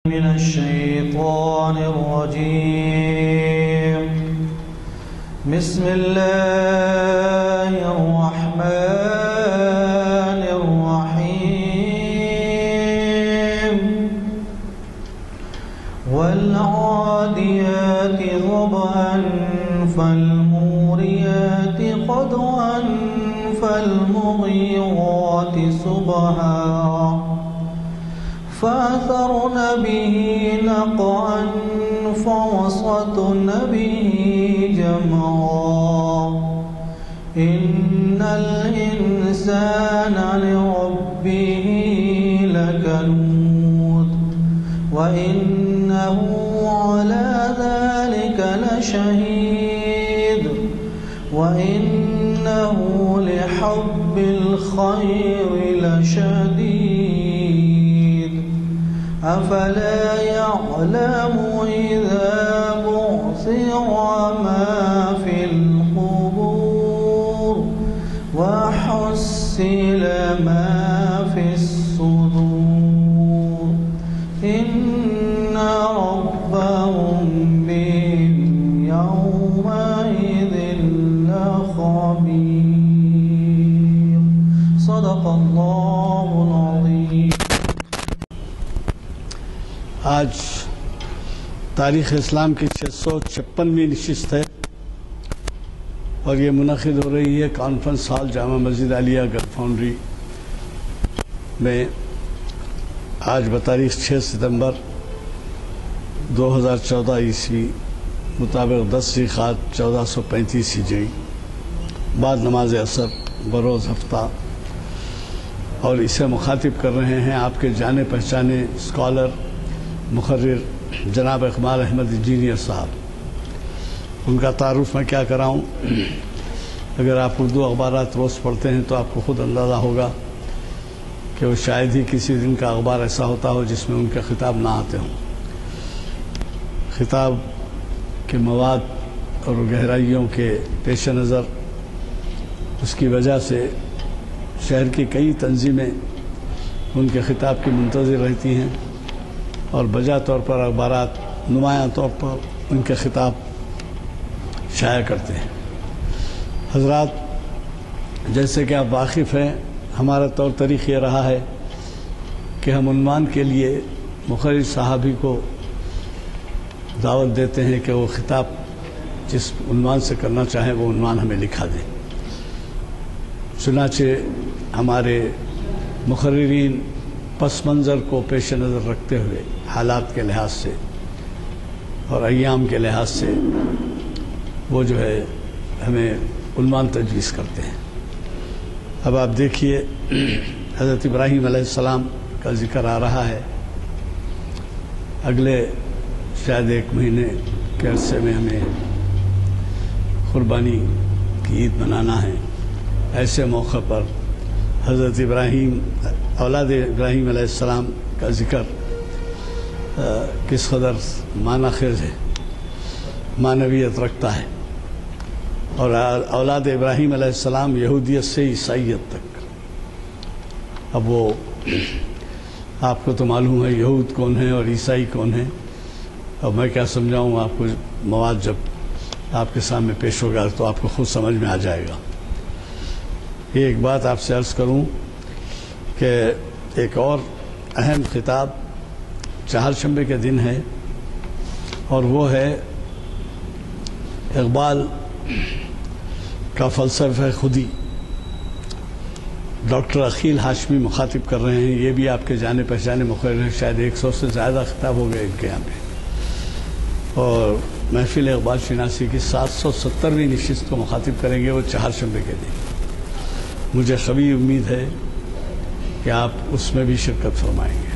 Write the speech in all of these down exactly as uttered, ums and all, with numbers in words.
من الشيطان الرجيم. بسم الله الرحمن الرحيم. والعاديات ضبحا فالموريات قدحا فالمغيرات صبحا فأثرن به نقعا فوسطن به جمعا. إن الإنسان لربه لكنود وإنه على ذلك لشهيد وإنه لحب الخير لشديد. أفلا يعلم إذا بعثر ما في القبور وحصل ما في الصدور إن ربهم بهم يومئذ لخبير. صدق الله العظيم. آج تاریخ اسلام کی چھ سو چھپنویں نشست ہے اور یہ منعقد ہو رہی ہے کانفرنس ہال جامع مسجد عالیہ گڑھ فاؤنڈری میں آج بتاریخ چھ ستمبر دو ہزار چودہ عیسوی مطابق دس ذوالقعدہ چودہ سو پینتیس ہجری بعد نماز عصر بروز ہفتہ، اور اسے مخاطب کر رہے ہیں آپ کے جانے پہچانے اسکالر مقرر جناب اقبال احمد انجینئر صاحب. ان کا تعارف میں کیا کراؤں؟ اگر آپ اردو اخبارات روز پڑھتے ہیں تو آپ کو خود اندازہ ہوگا کہ وہ شاید ہی کسی دن کا اخبار ایسا ہوتا ہو جس میں ان کے خطاب نہ آتے ہوں. خطاب کے مواد اور گہرائیوں کے پیش نظر اس کی وجہ سے شہر کی کئی تنظیمیں ان کے خطاب کی منتظر رہتی ہیں اور بجا طور پر اخبارات نمایاں طور پر ان کے خطاب شائع کرتے ہیں. حضرات، جیسے کہ آپ واقف ہیں، ہمارا طور طریق یہ رہا ہے کہ ہم عنوان کے لیے مقرر صحابی کو دعوت دیتے ہیں کہ وہ خطاب جس عنوان سے کرنا چاہیں وہ عنوان ہمیں لکھا دیں. چنانچہ ہمارے مقررین پس منظر کو پیش نظر رکھتے ہوئے حالات کے لحاظ سے اور ایام کے لحاظ سے وہ جو ہے ہمیں عنوان تجویز کرتے ہیں. اب آپ دیکھیے، حضرت ابراہیم علیہ السلام کا ذکر آ رہا ہے. اگلے شاید ایک مہینے کے عرصے میں ہمیں قربانی کی عید منانا ہے. ایسے موقع پر حضرت ابراہیم اولاد ابراہیم علیہ السلام کا ذکر کس قدر معنی خیز ہے، معنویت رکھتا ہے. اور اولاد ابراہیم علیہ السلام یہودیت سے عیسائیت تک. اب وہ آپ کو تو معلوم ہے یہود کون ہیں اور عیسائی کون ہیں، اور میں کیا سمجھاؤں آپ کو. مواد جب آپ کے سامنے پیش ہوگا تو آپ کو خود سمجھ میں آ جائے گا. یہ ایک بات آپ سے عرض کروں کہ ایک اور اہم خطاب چہارشنبے کے دن ہے، اور وہ ہے اقبال کا فلسفہ خودی. ڈاکٹر عقیل ہاشمی مخاطب کر رہے ہیں. یہ بھی آپ کے جانے پہچانے مقرر ہیں، شاید ایک سو سے زیادہ خطاب ہو گئے ان کے یہاں پہ. اور محفل اقبال شناسی کی سات سو سترویں نشست کو مخاطب کریں گے وہ چہارشنبے کے دن. مجھے قوی امید ہے کہ آپ اس میں بھی شرکت فرمائیں گے.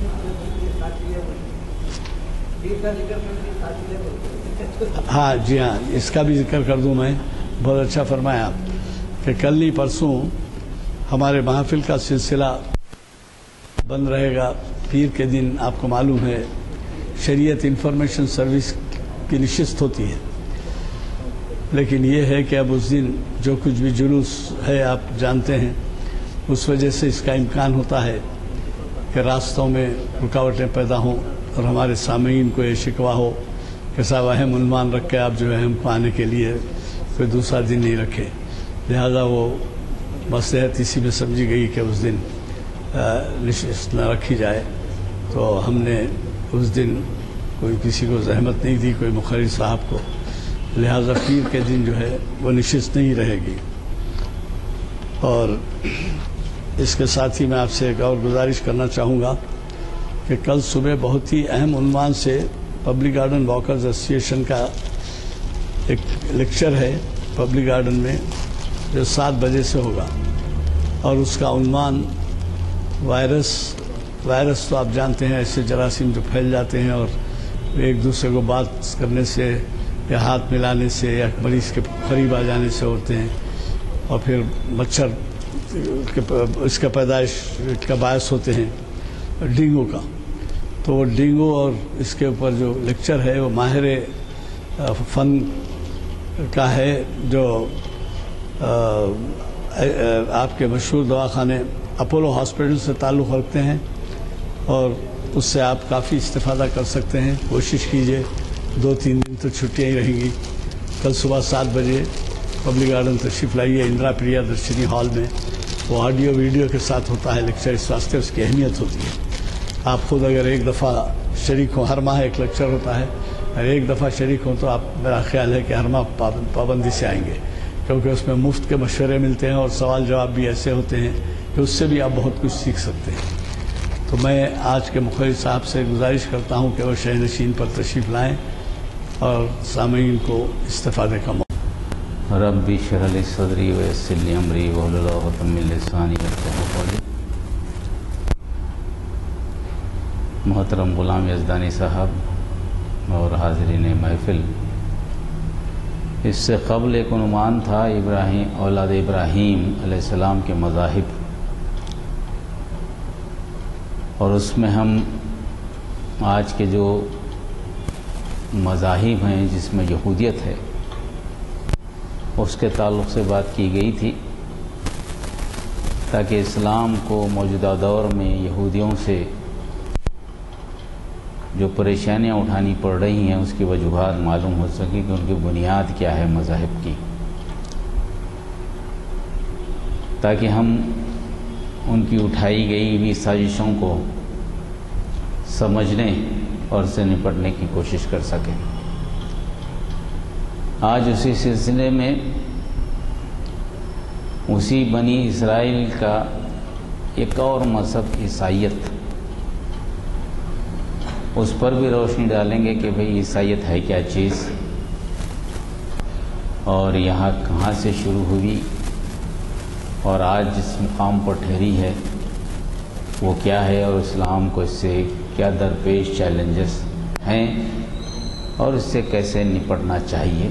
ہاں جی ہاں، اس کا بھی ذکر کر دوں میں. بہت اچھا فرمایا آپ کہ کل نہیں پرسوں ہمارے محافل کا سلسلہ بند رہے گا. پیر کے دن آپ کو معلوم ہے شریعت انفارمیشن سروس کی نشست ہوتی ہے، لیکن یہ ہے کہ اب اس دن جو کچھ بھی جلوس ہے آپ جانتے ہیں اس وجہ سے اس کا امکان ہوتا ہے کہ راستوں میں رکاوٹیں پیدا ہوں اور ہمارے سامعین کو یہ شکوہ ہو کہ صاحب اہم عنوان رکھ کے آپ جو ہے ہم کو آنے کے لیے کوئی دوسرا دن نہیں رکھے، لہذا وہ مصلحت اسی میں سمجھی گئی کہ اس دن نشست نہ رکھی جائے، تو ہم نے اس دن کوئی کسی کو زحمت نہیں دی، کوئی مقرر صاحب کو، لہذا پیر کے دن جو ہے وہ نشست نہیں رہے گی۔ اور اس کے ساتھ ہی میں آپ سے ایک اور گزارش کرنا چاہوں گا کہ کل صبح بہت ہی اہم عنوان سے پبلک گارڈن واکرز ایسوسی ایشن کا ایک لیکچر ہے پبلک گارڈن میں جو سات بجے سے ہوگا، اور اس کا عنوان وائرس وائرس تو آپ جانتے ہیں ایسے جراثیم جو پھیل جاتے ہیں اور ایک دوسرے کو بات کرنے سے یا ہاتھ ملانے سے یا مریض کے قریب آ جانے سے ہوتے ہیں، اور پھر مچھر اس کا پیدائش کا باعث ہوتے ہیں ڈینگو کا۔ تو وہ ڈینگو اور اس کے اوپر جو لیکچر ہے وہ ماہر فن کا ہے جو آپ کے مشہور دواخانے اپولو ہاسپٹل سے تعلق رکھتے ہیں، اور اس سے آپ کافی استفادہ کر سکتے ہیں۔ کوشش کیجئے، دو تین دن تو چھٹیاں ہی رہیں گی۔ کل صبح سات بجے پبلک گارڈن تشریف لائیے، اندرا پریا درشنی ہال میں، وہ آڈیو ویڈیو کے ساتھ ہوتا ہے لیکچر، اس واسطے اس کی اہمیت ہوتی ہے۔ آپ خود اگر ایک دفعہ شریک ہوں، ہر ماہ ایک لیکچر ہوتا ہے، اگر ایک دفعہ شریک ہوں تو آپ، میرا خیال ہے کہ ہر ماہ پابندی سے آئیں گے، کیونکہ اس میں مفت کے مشورے ملتے ہیں اور سوال جواب بھی ایسے ہوتے ہیں کہ اس سے بھی آپ بہت کچھ سیکھ سکتے ہیں۔ تو میں آج کے مخرج صاحب سے گزارش کرتا ہوں کہ وہ شہ نشین پر تشریف لائیں اور سامعین کو استفادے کا موقع۔ ربی اشرح لی صدری ویسر لی امری واحلل عقدۃ من لسانی یفقہوا قولی۔ محترم غلام یزدانی صاحب اور حاضرین محفل، اس سے قبل ایک عنوان تھا ابراہیم اولاد ابراہیم علیہ السلام کے مذاہب، اور اس میں ہم آج کے جو مذاہب ہیں جس میں یہودیت ہے اس کے تعلق سے بات کی گئی تھی، تاکہ اسلام کو موجودہ دور میں یہودیوں سے جو پریشانیاں اٹھانی پڑ رہی ہیں اس کی وجوہات معلوم ہو سکے کہ ان کی بنیاد کیا ہے مذاہب کی، تاکہ ہم ان کی اٹھائی گئی ہوئی سازشوں کو سمجھنے اور سے نپٹنے کی کوشش کر سکیں۔ آج اسی سلسلے میں اسی بنی اسرائیل کا ایک اور مذہب عیسائیت، اس پر بھی روشنی ڈالیں گے کہ بھئی عیسائیت ہے کیا چیز، اور یہاں کہاں سے شروع ہوئی اور آج جس مقام پر ٹھہری ہے وہ کیا ہے، اور اسلام کو اس سے کیا درپیش چیلنجز ہیں اور اس سے کیسے نپٹنا چاہیے۔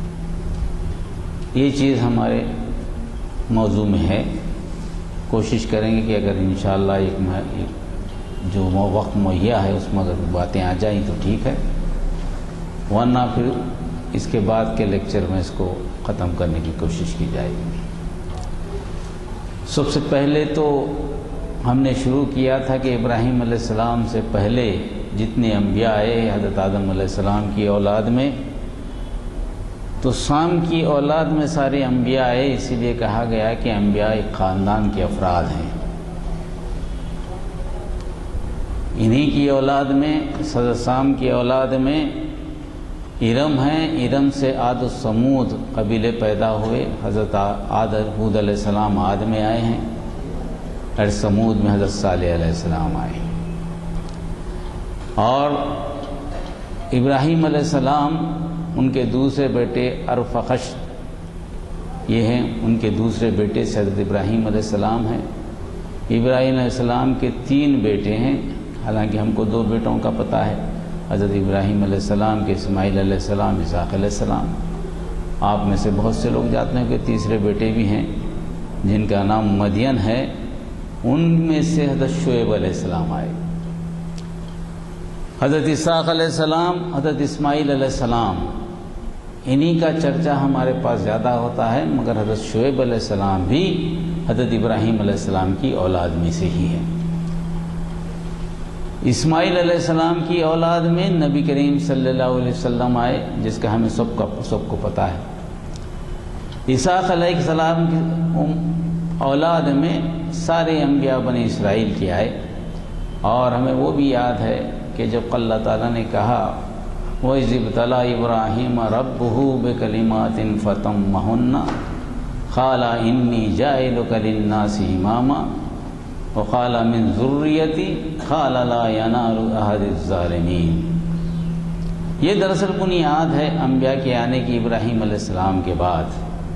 یہ چیز ہمارے موضوع میں ہے۔ کوشش کریں گے کہ اگر انشاءاللہ ایک جو وقت مہیا ہے اس میں اگر باتیں آ جائیں تو ٹھیک ہے، ورنہ پھر اس کے بعد کے لیکچر میں اس کو ختم کرنے کی کوشش کی جائے گی۔ سب سے پہلے تو ہم نے شروع کیا تھا کہ ابراہیم علیہ السلام سے پہلے جتنے انبیاء آئے حضرت آدم علیہ السلام کی اولاد میں، تو سام کی اولاد میں سارے انبیاء آئے، اسی لیے کہا گیا کہ انبیاء ایک خاندان کے افراد ہیں۔ انہی کی اولاد میں، حضرت سام کی اولاد میں ارم ہیں، ارم سے عاد و سمود قبیلے پیدا ہوئے، حضرت عاد ہود علیہ السلام عاد میں آئے ہیں، اور سمود میں حضرت صالح علیہ السلام آئے، اور ابراہیم علیہ السلام ان کے دوسرے بیٹے ارفخشد، یہ ہیں ان کے دوسرے بیٹے سے حضرت ابراہیم علیہ السلام ہیں۔ ابراہیم علیہ السلام کے تین بیٹے ہیں، حالانکہ ہم کو دو بیٹوں کا پتہ ہے، حضرت ابراہیم علیہ السلام کے اسماعیل علیہ السلام، اسحاق علیہ السلام۔ آپ میں سے بہت سے لوگ جانتے ہیں کہ تیسرے بیٹے بھی ہیں جن کا نام مدین ہے، ان میں سے حضرت شعیب علیہ السلام آئے۔ حضرت اسحاق علیہ السلام، حضرت اسماعیل علیہ السلام، انہی کا چرچا ہمارے پاس زیادہ ہوتا ہے، مگر حضرت شعیب علیہ السلام بھی حضرت ابراہیم علیہ السلام کی اولاد میں سے ہی ہے۔ اسماعیل علیہ السلام کی اولاد میں نبی کریم صلی اللہ علیہ وسلم آئے، جس کا ہمیں سب کا سب کو پتہ ہے۔ اسحاق علیہ السلام کی اولاد میں سارے انبیاء بنی اسرائیل کے آئے، اور ہمیں وہ بھی یاد ہے کہ جب اللہ تعالیٰ نے کہا وَإِذِ ابْتَلَىٰ إِبْرَاهِيمَ رَبُّهُ بِكَلِمَاتٍ فَتَمَّهُنَّ قَالَ إِنِّي جَاعِلُكَ لِلنَّاسِ إِمَامًا وَقَالَ مِنْ ذُرِّيَّتِي قَالَ لَا يَنَالُ أَحَدِ الظَّالِمِينَ۔ یہ دراصل بنیاد ہے انبیاء کے آنے کی ابراہیم علیہ السلام کے بعد،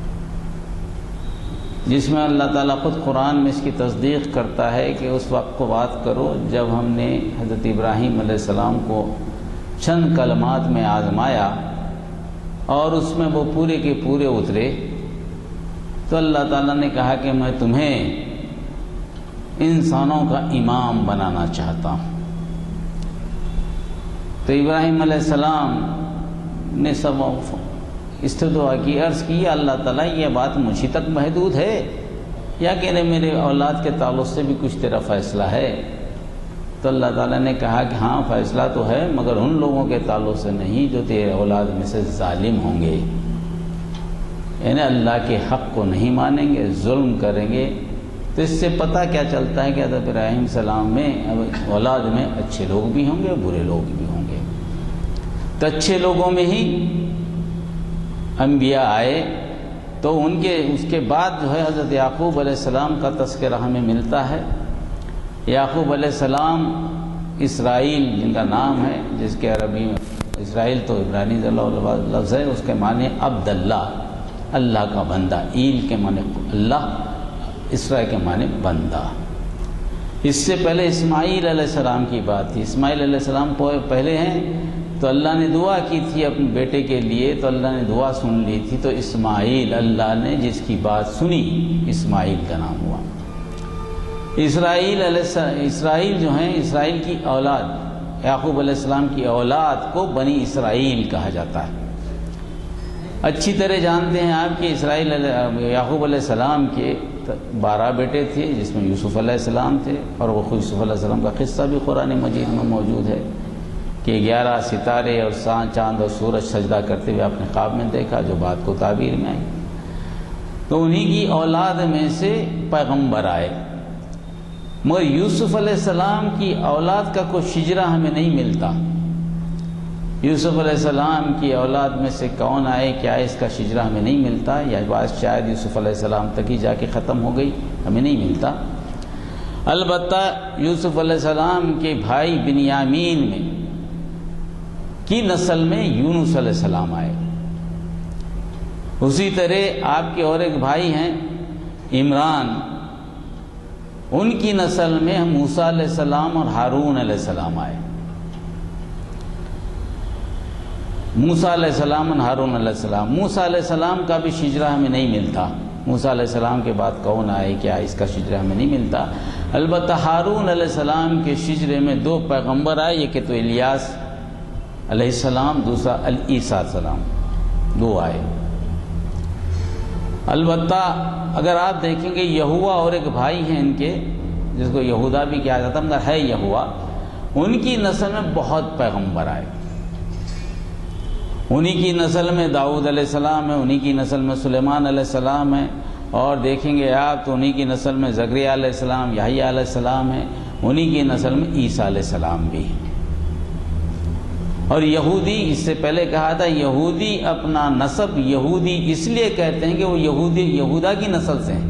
جس میں اللہ تعالیٰ خود قرآن میں اس کی تصدیق کرتا ہے کہ اس وقت کو بات کرو جب ہم نے حضرت ابراہیم علیہ السلام کو چند کلمات میں آزمایا اور اس میں وہ پورے کے پورے اترے، تو اللہ تعالیٰ نے کہا کہ میں تمہیں انسانوں کا امام بنانا چاہتا ہوں۔ تو ابراہیم علیہ السلام نے سب استدعا کی، عرض کی اللہ تعالیٰ یہ بات مجھے تک محدود ہے یا کہ میرے اولاد کے تعلق سے بھی کچھ تیرا فیصلہ ہے؟ تو اللہ تعالیٰ نے کہا کہ ہاں فیصلہ تو ہے، مگر ان لوگوں کے تعلق سے نہیں جو تیرے اولاد میں سے ظالم ہوں گے، یعنی اللہ کے حق کو نہیں مانیں گے، ظلم کریں گے۔ تو اس سے پتہ کیا چلتا ہے کہ حضرت ابراہیم السلام میں اولاد میں اچھے لوگ بھی ہوں گے، برے لوگ بھی ہوں گے۔ تو اچھے لوگوں میں ہی انبیاء آئے، تو ان کے اس کے بعد جو ہے حضرت یعقوب علیہ السلام کا تذکرہ ہمیں ملتا ہے۔ یعقوب علیہ السلام اسرائیل جن کا نام ہے، جس کے عربی میں اسرائیل تو عبرانی لفظ ہے، اس کے معنی عبد اللہ، اللہ کا بندہ، ایل کے معنی اللہ، اسرائیل کے معنی بندہ۔ اس سے پہلے اسماعیل علیہ السلام کی بات تھی۔ اسماعیل علیہ السلام پہلے ہیں، تو اللہ نے دعا کی تھی اپنے بیٹے کے لیے، تو اللہ نے دعا سن لی تھی، تو اسماعیل اللہ نے جس کی بات سنی اسماعیل کا نام ہوا۔ اسرائیل علیہ السلام اسرائیل جو ہیں، اسرائیل کی اولاد، یعقوب علیہ السلام کی اولاد کو بنی اسرائیل کہا جاتا ہے۔ اچھی طرح جانتے ہیں آپ کہ اسرائیل یعقوب علیہ السلام کے بارہ بیٹے تھے، جس میں یوسف علیہ السلام تھے، اور وہ خود یوسف علیہ السلام کا قصہ بھی قرآن مجید میں موجود ہے کہ گیارہ ستارے اور چاند اور سورج سجدہ کرتے ہوئے اپنے خواب میں دیکھا، جو بات کو تعبیر میں آئی۔ تو انہی کی اولاد میں سے پیغمبر آئے، مگر یوسف علیہ السلام کی اولاد کا کوئی شجرہ ہمیں نہیں ملتا۔ یوسف علیہ السلام کی اولاد میں سے کون آئے کیا اس کا شجرہ ہمیں نہیں ملتا، یا بات شاید یوسف علیہ السلام تک ہی جا کے ختم ہو گئی، ہمیں نہیں ملتا۔ البتہ یوسف علیہ السلام کے بھائی بنیامین میں کی نسل میں یونس علیہ السلام آئے۔ اسی طرح آپ کے اور ایک بھائی ہیں عمران، ان کی نسل میں موسیٰ علیہ السلام اور ہارون علیہ السلام آئے۔ موسیٰ علیہ السلام اور ہارون علیہ السلام، موسیٰ علیہ السلام کا بھی شجرہ ہمیں نہیں ملتا۔ موسیٰ علیہ السلام کے بعد کون آئے کیا اس کا شجرہ ہمیں نہیں ملتا۔ البتہ ہارون علیہ السلام کے شجرے میں دو پیغمبر آئے، یہ کہ تو الیاس علیہ السلام، دوسرا عیسیٰ علیہ السلام، دو آئے۔ البتہ اگر آپ دیکھیں گے یہوا اور ایک بھائی ہیں ان کے، جس کو یہودا بھی کہا جاتا مگر ہے یہوا، ان کی نسل میں بہت پیغمبر آئے۔ انہی کی نسل میں داؤد علیہ السلام ہے، انہی کی نسل میں سلیمان علیہ السلام ہے، اور دیکھیں گے آپ تو انہی کی نسل میں زکریا علیہ السلام، یحییٰ علیہ السلام ہے، انہی کی نسل میں عیسیٰ علیہ السلام بھی ہے۔ اور یہودی، اس سے پہلے کہا تھا یہودی اپنا نسب یہودی اس لیے کہتے ہیں کہ وہ یہودی یہودا کی نسل سے ہیں،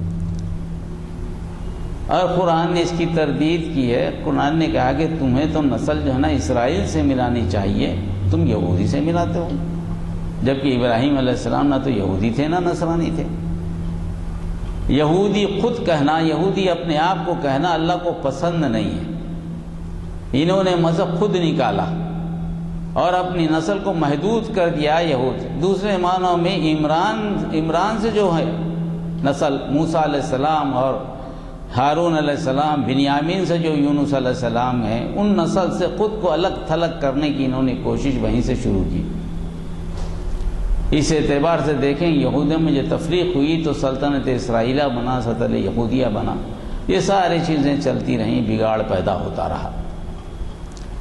اور قرآن نے اس کی تردید کی ہے۔ قرآن نے کہا کہ تمہیں تو نسل جو ہے نا اسرائیل سے ملانی چاہیے، تم یہودی سے ملاتے ہو، جبکہ ابراہیم علیہ السلام نہ تو یہودی تھے نہ نصرانی تھے۔ یہودی خود کہنا، یہودی اپنے آپ کو کہنا اللہ کو پسند نہیں ہے۔ انہوں نے مذہب خود نکالا اور اپنی نسل کو محدود کر دیا یہود۔ دوسرے معنوں میں عمران عمران سے جو ہے نسل موسیٰ علیہ السلام اور ہارون علیہ السلام، بنیامین سے جو یونس علیہ السلام ہیں، ان نسل سے خود کو الگ تھلگ کرنے کی انہوں نے کوشش وہیں سے شروع کی۔ اس اعتبار سے دیکھیں یہودیوں میں جو تفریق ہوئی تو سلطنت اسرائیلہ بنا، سلطنت یہودیہ بنا، یہ ساری چیزیں چلتی رہیں، بگاڑ پیدا ہوتا رہا۔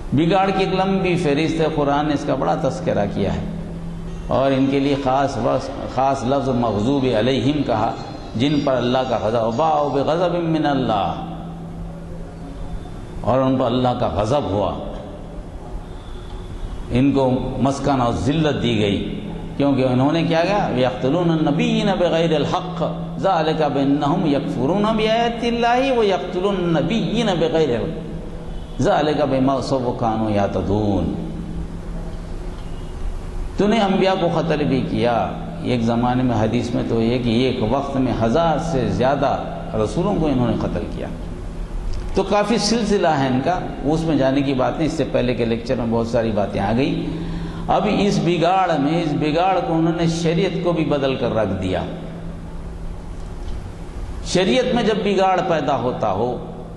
بگاڑ کی ایک لمبی فہرست ہے، قرآن نے اس کا بڑا تذکرہ کیا ہے، اور ان کے لیے خاص خاص لفظ مغضوب علیہم کہا، جن پر اللہ کا غضب، باؤ بغضب من اللہ، اور ان پر اللہ کا غضب ہوا، ان کو مسکن اور ذلت دی گئی، کیونکہ انہوں نے کیا کیا؟ یقتلون النبیین بغیر الحق ذالک بانہم یکفرون بآیات اللہ ویقتلون النبیین بغیر الحق ذالک بما عصوا وکانوا یعتدون۔ تو نے انبیاء کو قتل بھی کیا، ایک زمانے میں حدیث میں تو یہ کہ ایک وقت میں ہزار سے زیادہ رسولوں کو انہوں نے قتل کیا، تو کافی سلسلہ ہے ان کا، اس میں جانے کی بات نہیں، اس سے پہلے کے لیکچر میں بہت ساری باتیں آ گئی۔ اب اس بگاڑ میں اس بگاڑ کو انہوں نے شریعت کو بھی بدل کر رکھ دیا۔ شریعت میں جب بگاڑ پیدا ہوتا ہو،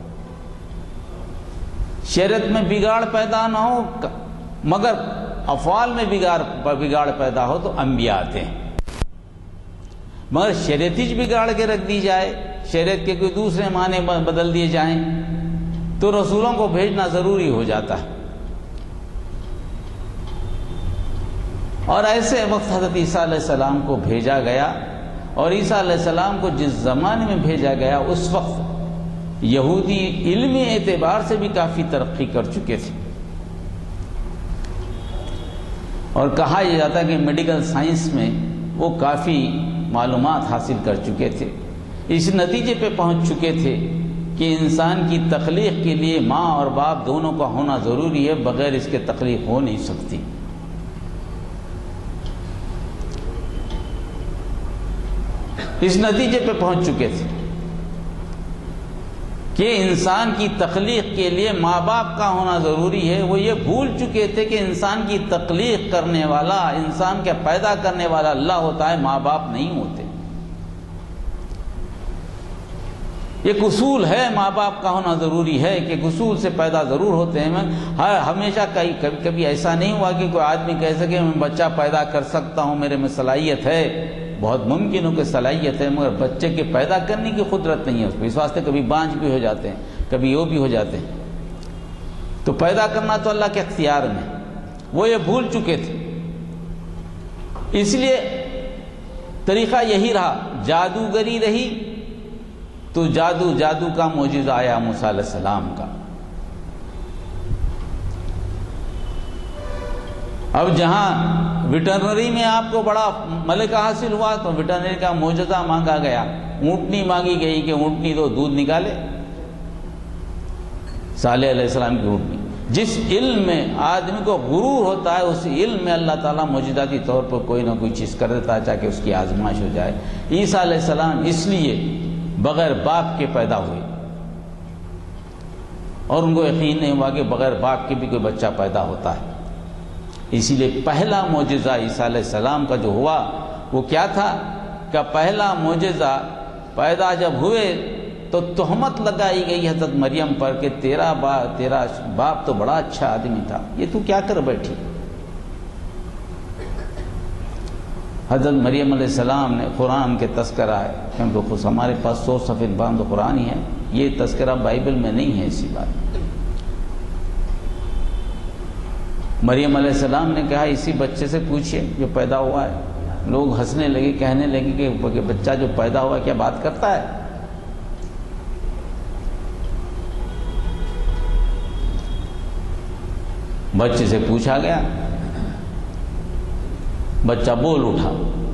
شریعت میں بگاڑ پیدا نہ ہو مگر افعال میں بگاڑ بگاڑ پیدا ہو تو انبیاء آتے ہیں، مگر شریعت ہی بگاڑ کے رکھ دی جائے، شریعت کے کوئی دوسرے معنی بدل دیے جائیں تو رسولوں کو بھیجنا ضروری ہو جاتا ہے۔ اور ایسے وقت حضرت عیسیٰ علیہ السلام کو بھیجا گیا، اور عیسیٰ علیہ السلام کو جس زمانے میں بھیجا گیا اس وقت یہودی علمی اعتبار سے بھی کافی ترقی کر چکے تھے، اور کہا یہ جاتا ہے کہ میڈیکل سائنس میں وہ کافی معلومات حاصل کر چکے تھے، اس نتیجے پہ پہنچ چکے تھے کہ انسان کی تخلیق کے لیے ماں اور باپ دونوں کا ہونا ضروری ہے، بغیر اس کے تخلیق ہو نہیں سکتی۔ اس نتیجے پہ پہنچ چکے تھے کہ انسان کی تخلیق کے لیے ماں باپ کا ہونا ضروری ہے، وہ یہ بھول چکے تھے کہ انسان کی تخلیق کرنے والا، انسان کے پیدا کرنے والا اللہ ہوتا ہے، ماں باپ نہیں ہوتے۔ ایک اصول ہے ماں باپ کا ہونا ضروری ہے کہ اصول سے پیدا ضرور ہوتے ہیں، ہر ہمیشہ کئی کبھی کبھی ایسا نہیں ہوا کہ کوئی آدمی کہہ سکے میں بچہ پیدا کر سکتا ہوں، میرے میں صلاحیت ہے، بہت ممکن ہو کہ صلاحیت ہے مگر بچے کے پیدا کرنے کی قدرت نہیں ہے اس کو، اس واسطے کبھی بانجھ بھی ہو جاتے ہیں، کبھی وہ بھی ہو جاتے ہیں، تو پیدا کرنا تو اللہ کے اختیار میں، وہ یہ بھول چکے تھے، اس لیے طریقہ یہی رہا، جادوگری رہی، تو جادو جادو کا معجزہ آیا موسیٰ علیہ السلام کا۔ اب جہاں ویٹرنری میں آپ کو بڑا ملکہ حاصل ہوا تو ویٹرنری کا معجزہ مانگا گیا، اونٹنی مانگی گئی کہ اونٹنی تو دودھ نکالے، صالح علیہ السلام کی اونٹنی۔ جس علم میں آدمی کو غرور ہوتا ہے اس علم میں اللہ تعالیٰ معجزاتی طور پر کوئی نہ کوئی چیز کر دیتا ہے تاکہ اس کی آزمائش ہو جائے۔ عیسیٰ علیہ السلام اس لیے بغیر باپ کے پیدا ہوئے، اور ان کو یقین نہیں ہوا کہ بغیر باپ کے بھی کوئی بچہ پیدا ہوتا ہے، اسی لیے پہلا معجزہ عیسیٰ علیہ السلام کا جو ہوا وہ کیا تھا کہ پہلا معجزہ پیدا جب ہوئے تو تہمت لگائی گئی حضرت مریم پر کہ تیرا باپ تیرا باپ تو بڑا اچھا آدمی تھا، یہ تو کیا کر بیٹھی۔ حضرت مریم علیہ السلام نے قرآن کے تذکرہ ہے، کیونکہ خود ہمارے پاس سو صفحے باندھ قرآن ہی ہے، یہ تذکرہ بائبل میں نہیں ہے اسی بات۔ مریم علیہ السلام نے کہا اسی بچے سے پوچھئے جو پیدا ہوا ہے، لوگ ہنسنے لگے، کہنے لگے کہ بچہ جو پیدا ہوا کیا بات کرتا ہے؟ بچے سے پوچھا گیا، بچہ بول اٹھا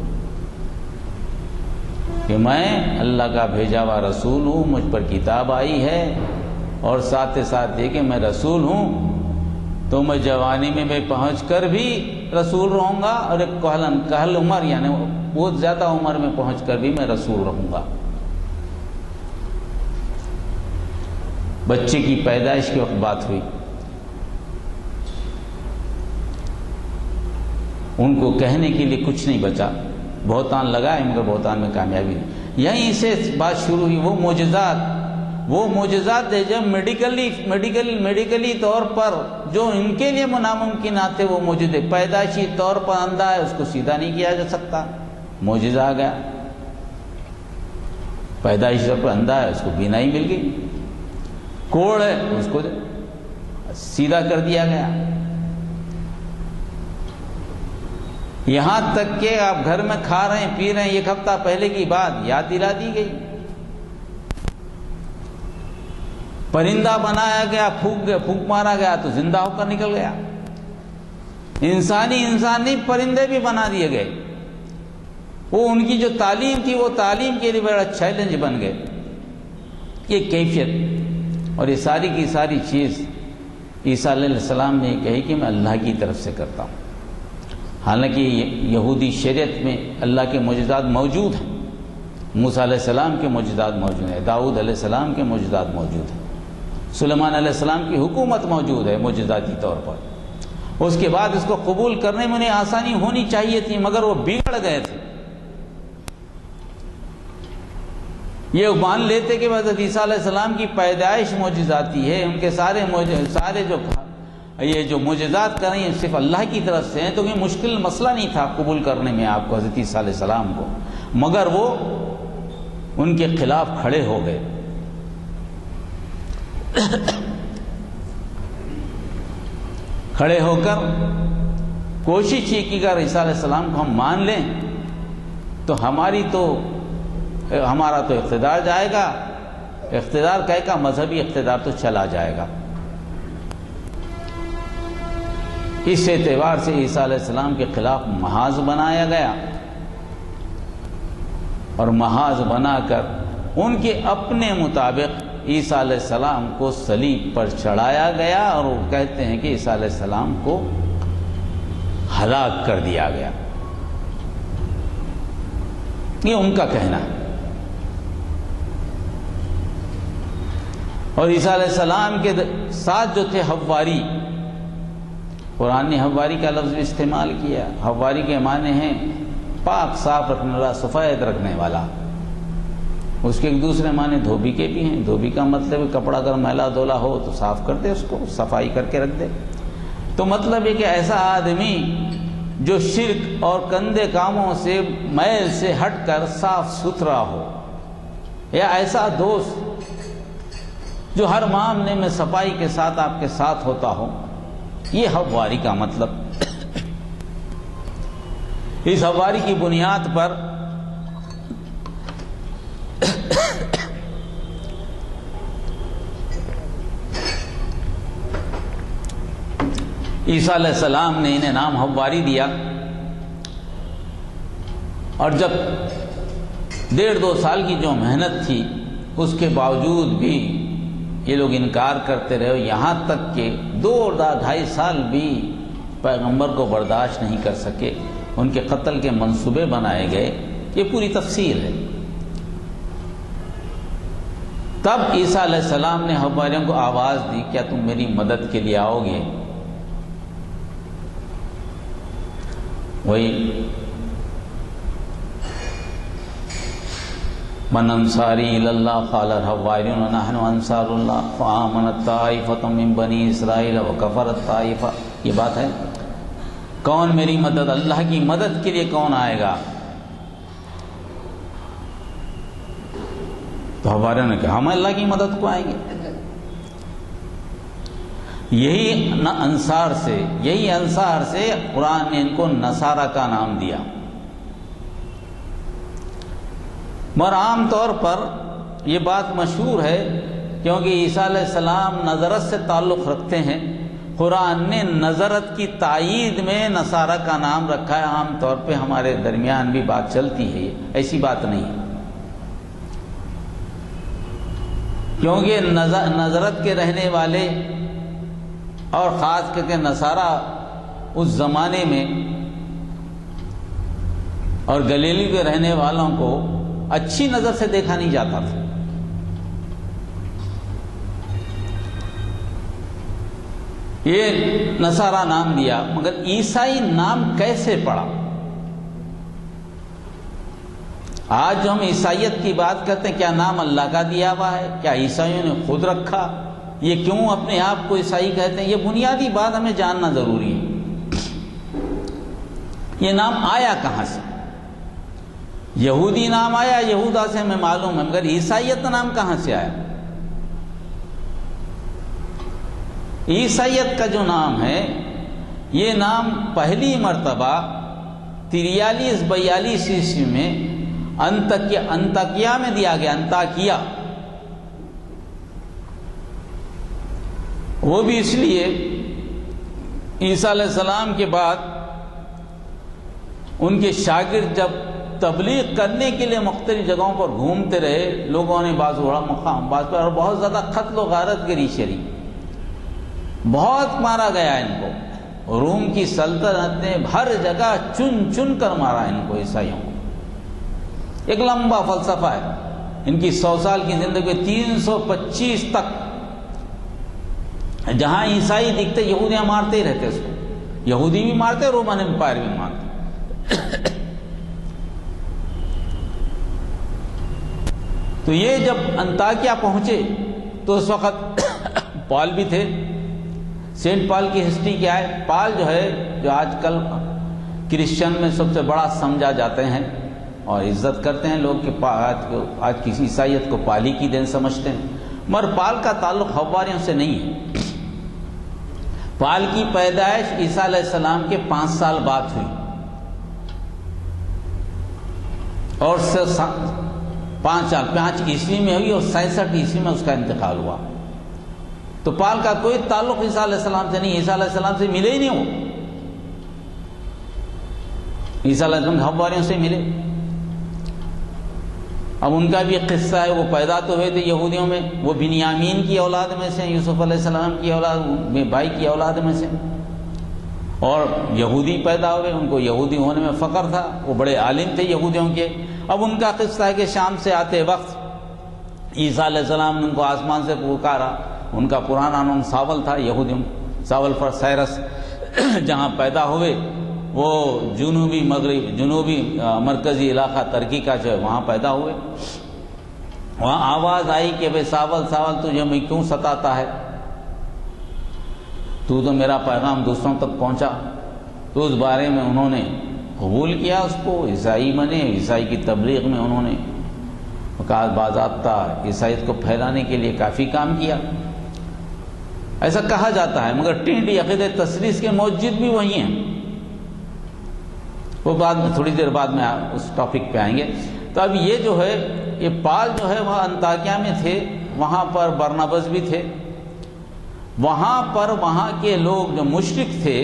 کہ میں اللہ کا بھیجا ہوا رسول ہوں، مجھ پر کتاب آئی ہے، اور ساتھ ساتھ یہ کہ میں رسول ہوں تو میں جوانی میں میں پہنچ کر بھی رسول رہوں گا، اور ایک کہلن کہل عمر یعنی بہت زیادہ عمر میں پہنچ کر بھی میں رسول رہوں گا۔ بچے کی پیدائش کے وقت بات ہوئی، ان کو کہنے کے لیے کچھ نہیں بچا، بہتان لگائے مگر بہتان میں کامیابی نہیں۔ یہیں سے بات شروع ہوئی، وہ معجزات وہ معجزات ہے جب میڈیکلی میڈیکل میڈیکلی طور پر جو ان کے لیے ناممکن آتے وہ معجزے، پیدائشی طور پر اندھا ہے اس کو سیدھا نہیں کیا جا سکتا، معجزہ آ گیا، پیدائشی طور پر اندھا ہے اس کو بینائی مل گئی، کوڑ ہے اس کو سیدھا کر دیا گیا، یہاں تک کہ آپ گھر میں کھا رہے ہیں پی رہے ہیں، ایک ہفتہ پہلے کی بات یاد دلا دی گئی، پرندہ بنایا گیا، پھونک گیا پھونک مارا گیا تو زندہ ہو کر نکل گیا، انسانی انسان نہیں پرندے بھی بنا دیے گئے، وہ ان کی جو تعلیم تھی وہ تعلیم کے لیے بڑا چیلنج بن گئے، یہ کیفیت، اور یہ ساری کی ساری چیز عیسیٰ علیہ السلام نے یہ کہی کہ میں اللہ کی طرف سے کرتا ہوں۔ حالانکہ یہودی شریعت میں اللہ کے معجزات موجود ہیں، موسیٰ علیہ السلام کے معجزات موجود ہیں، داؤد علیہ السلام کے معجزات موجود ہیں، سلیمان علیہ السلام کی حکومت موجود ہے معجزاتی طور پر، اس کے بعد اس کو قبول کرنے میں انہیں آسانی ہونی چاہیے تھی، مگر وہ بگڑ گئے تھے۔ یہ مان لیتے کہ حضرت عیسیٰ علیہ السلام کی پیدائش معجزاتی ہے، ان کے سارے سارے جو یہ جو معجزات کر رہے ہیں صرف اللہ کی طرف سے ہیں، تو یہ مشکل مسئلہ نہیں تھا قبول کرنے میں آپ کو حضرت عیسیٰ علیہ السلام کو، مگر وہ ان کے خلاف کھڑے ہو گئے۔ کھڑے ہو کر کوشش یہ کی کہ اگر عیسیٰ علیہ السلام کو ہم مان لیں تو ہماری تو ہمارا تو اقتدار جائے گا، اقتدار کہے کا مذہبی اقتدار تو چلا جائے گا۔ اس اعتبار سے عیسیٰ علیہ السلام کے خلاف محاذ بنایا گیا، اور محاذ بنا کر ان کے اپنے مطابق عیسیٰ علیہ السلام کو صلیب پر چڑھایا گیا، اور وہ کہتے ہیں کہ عیسیٰ علیہ السلام کو ہلاک کر دیا گیا، یہ ان کا کہنا ہے۔ اور عیسیٰ علیہ السلام کے ساتھ جو تھے حواری، قرآن نے حواری کا لفظ بھی استعمال کیا، حواری کے معنی ہیں پاک صاف رکھنے والا، سفید رکھنے والا، اس کے ایک دوسرے معنی دھوبی کے بھی ہیں، دھوبی کا مطلب کپڑا اگر میلا دھولا ہو تو صاف کر دے، اس کو صفائی کر کے رکھ دے، تو مطلب ہے کہ ایسا آدمی جو شرک اور گندے کاموں سے میل سے ہٹ کر صاف ستھرا ہو، یا ایسا دوست جو ہر معاملے میں صفائی کے ساتھ آپ کے ساتھ ہوتا ہو، یہ حواری کا مطلب۔ اس حواری کی بنیاد پر عیسیٰ علیہ السلام نے انہیں نام حواری دیا، اور جب ڈیڑھ دو سال کی جو محنت تھی اس کے باوجود بھی یہ لوگ انکار کرتے رہے، یہاں تک کہ دو اور ڈھائی سال بھی پیغمبر کو برداشت نہیں کر سکے، ان کے قتل کے منصوبے بنائے گئے، یہ پوری تفصیل ہے۔ تب عیسیٰ علیہ السلام نے حواریوں کو آواز دی، کیا تم میری مدد کے لیے آؤ گے؟ وہی من انصاری اللہ قال الحواریون نحن انصار اللہ فآمنت طائفۃ من بنی اسرائیل وکفرت طائفہ، یہ بات ہے، کون میری مدد، اللہ کی مدد کے لیے کون آئے گا؟ تو حواریوں نے کہا ہم اللہ کی مدد کو آئیں گے۔ یہی انصار سے یہی انصار سے قرآن نے ان کو نصارہ کا نام دیا، مگر عام طور پر یہ بات مشہور ہے کیونکہ عیسیٰ علیہ السلام نظرت سے تعلق رکھتے ہیں، قرآن نے نظرت کی تائید میں نصارہ کا نام رکھا ہے، عام طور پہ ہمارے درمیان بھی بات چلتی ہے، ایسی بات نہیں ہے، کیونکہ نظرت کے رہنے والے اور خاص کر کے نصارہ اس زمانے میں اور گلیلی کے رہنے والوں کو اچھی نظر سے دیکھا نہیں جاتا تھا، یہ نصارہ نام دیا، مگر عیسائی نام کیسے پڑا؟ آج جو ہم عیسائیت کی بات کرتے ہیں، کیا نام اللہ کا دیا ہوا ہے؟ کیا عیسائیوں نے خود رکھا؟ یہ کیوں اپنے آپ کو عیسائی کہتے ہیں؟ یہ بنیادی بات ہمیں جاننا ضروری ہے، یہ نام آیا کہاں سے؟ یہودی نام آیا، یہودا سے ہمیں معلوم ہے، مگر عیسائیت نام کہاں سے آیا؟ عیسائیت کا جو نام ہے یہ نام پہلی مرتبہ تریالیس بیالیس عیسوی میں انتکیا انتکیا میں دیا گیا، انتاکیا۔ وہ بھی اس لیے عیسیٰ علیہ السلام کے بعد ان کے شاگرد جب تبلیغ کرنے کے لیے مختلف جگہوں پر گھومتے رہے، لوگوں نے بعض بڑا مقام بعض پر اور بہت زیادہ قتل و غارت گری شری، بہت مارا گیا ان کو۔ روم کی سلطنت نے ہر جگہ چن چن کر مارا ان کو، عیسائیوں کو۔ ایک لمبا فلسفہ ہے ان کی، سو سال کی زندگی تین سو پچیس تک جہاں عیسائی دکھتے یہودیاں مارتے ہی رہتے اس کو، یہودی بھی مارتے، رومن امپائر بھی مارتے۔ تو یہ جب انطاکیہ پہنچے تو اس وقت پال بھی تھے۔ سینٹ پال کی ہسٹری کیا ہے؟ پال جو ہے جو آج کل کرسچن میں سب سے بڑا سمجھا جاتے ہیں اور عزت کرتے ہیں لوگ کہ آج آج کسی عیسائیت کو پالی کی دین سمجھتے ہیں، مگر پال کا تعلق حواریوں سے نہیں ہے۔ پال کی پیدائش عیسیٰ علیہ السلام کے پانچ سال بعد ہوئی اور پانچ سال پانچ عیسوی میں ہوئی اور سینسٹھ عیسوی میں اس کا انتقال ہوا۔ تو پال کا کوئی تعلق عیسیٰ علیہ السلام سے نہیں، عیسیٰ علیہ السلام سے ملے ہی نہیں ہو، عیسیٰ علیہ السلام حواریوں سے ملے۔ اب ان کا بھی ایک قصہ ہے، وہ پیدا تو ہوئے تھے یہودیوں میں، وہ بنیامین کی اولاد میں سے، یوسف علیہ السلام کی اولاد بھائی کی اولاد میں سے، اور یہودی پیدا ہوئے، ان کو یہودی ہونے میں فخر تھا، وہ بڑے عالم تھے یہودیوں کے۔ اب ان کا قصہ ہے کہ شام سے آتے وقت عیسیٰ علیہ السلام نے ان کو آسمان سے پکارا، ان کا پرانا نام ساول تھا یہودیوں، ساول فر سائرس، جہاں پیدا ہوئے وہ جنوبی مغرب جنوبی مرکزی علاقہ ترکی کا جو ہے وہاں پیدا ہوئے۔ وہاں آواز آئی کہ بھئی ساول ساول تجھے میں کیوں ستاتا ہے، تو تو میرا پیغام دوسروں تک پہنچا۔ تو اس بارے میں انہوں نے قبول کیا اس کو، عیسائی بنے، عیسائی کی تبلیغ میں انہوں نے باضابطہ عیسائیت کو پھیلانے کے لیے کافی کام کیا، ایسا کہا جاتا ہے۔ مگر ٹینڈی عقیدہ تثلیث کے موجد بھی وہی ہیں، وہ بعد میں تھوڑی دیر بعد میں اس ٹاپک پہ آئیں گے۔ تو اب یہ جو ہے یہ پال جو ہے وہ انطاکیہ میں تھے، وہاں پر برنابس بھی تھے، وہاں پر وہاں کے لوگ جو مشرک تھے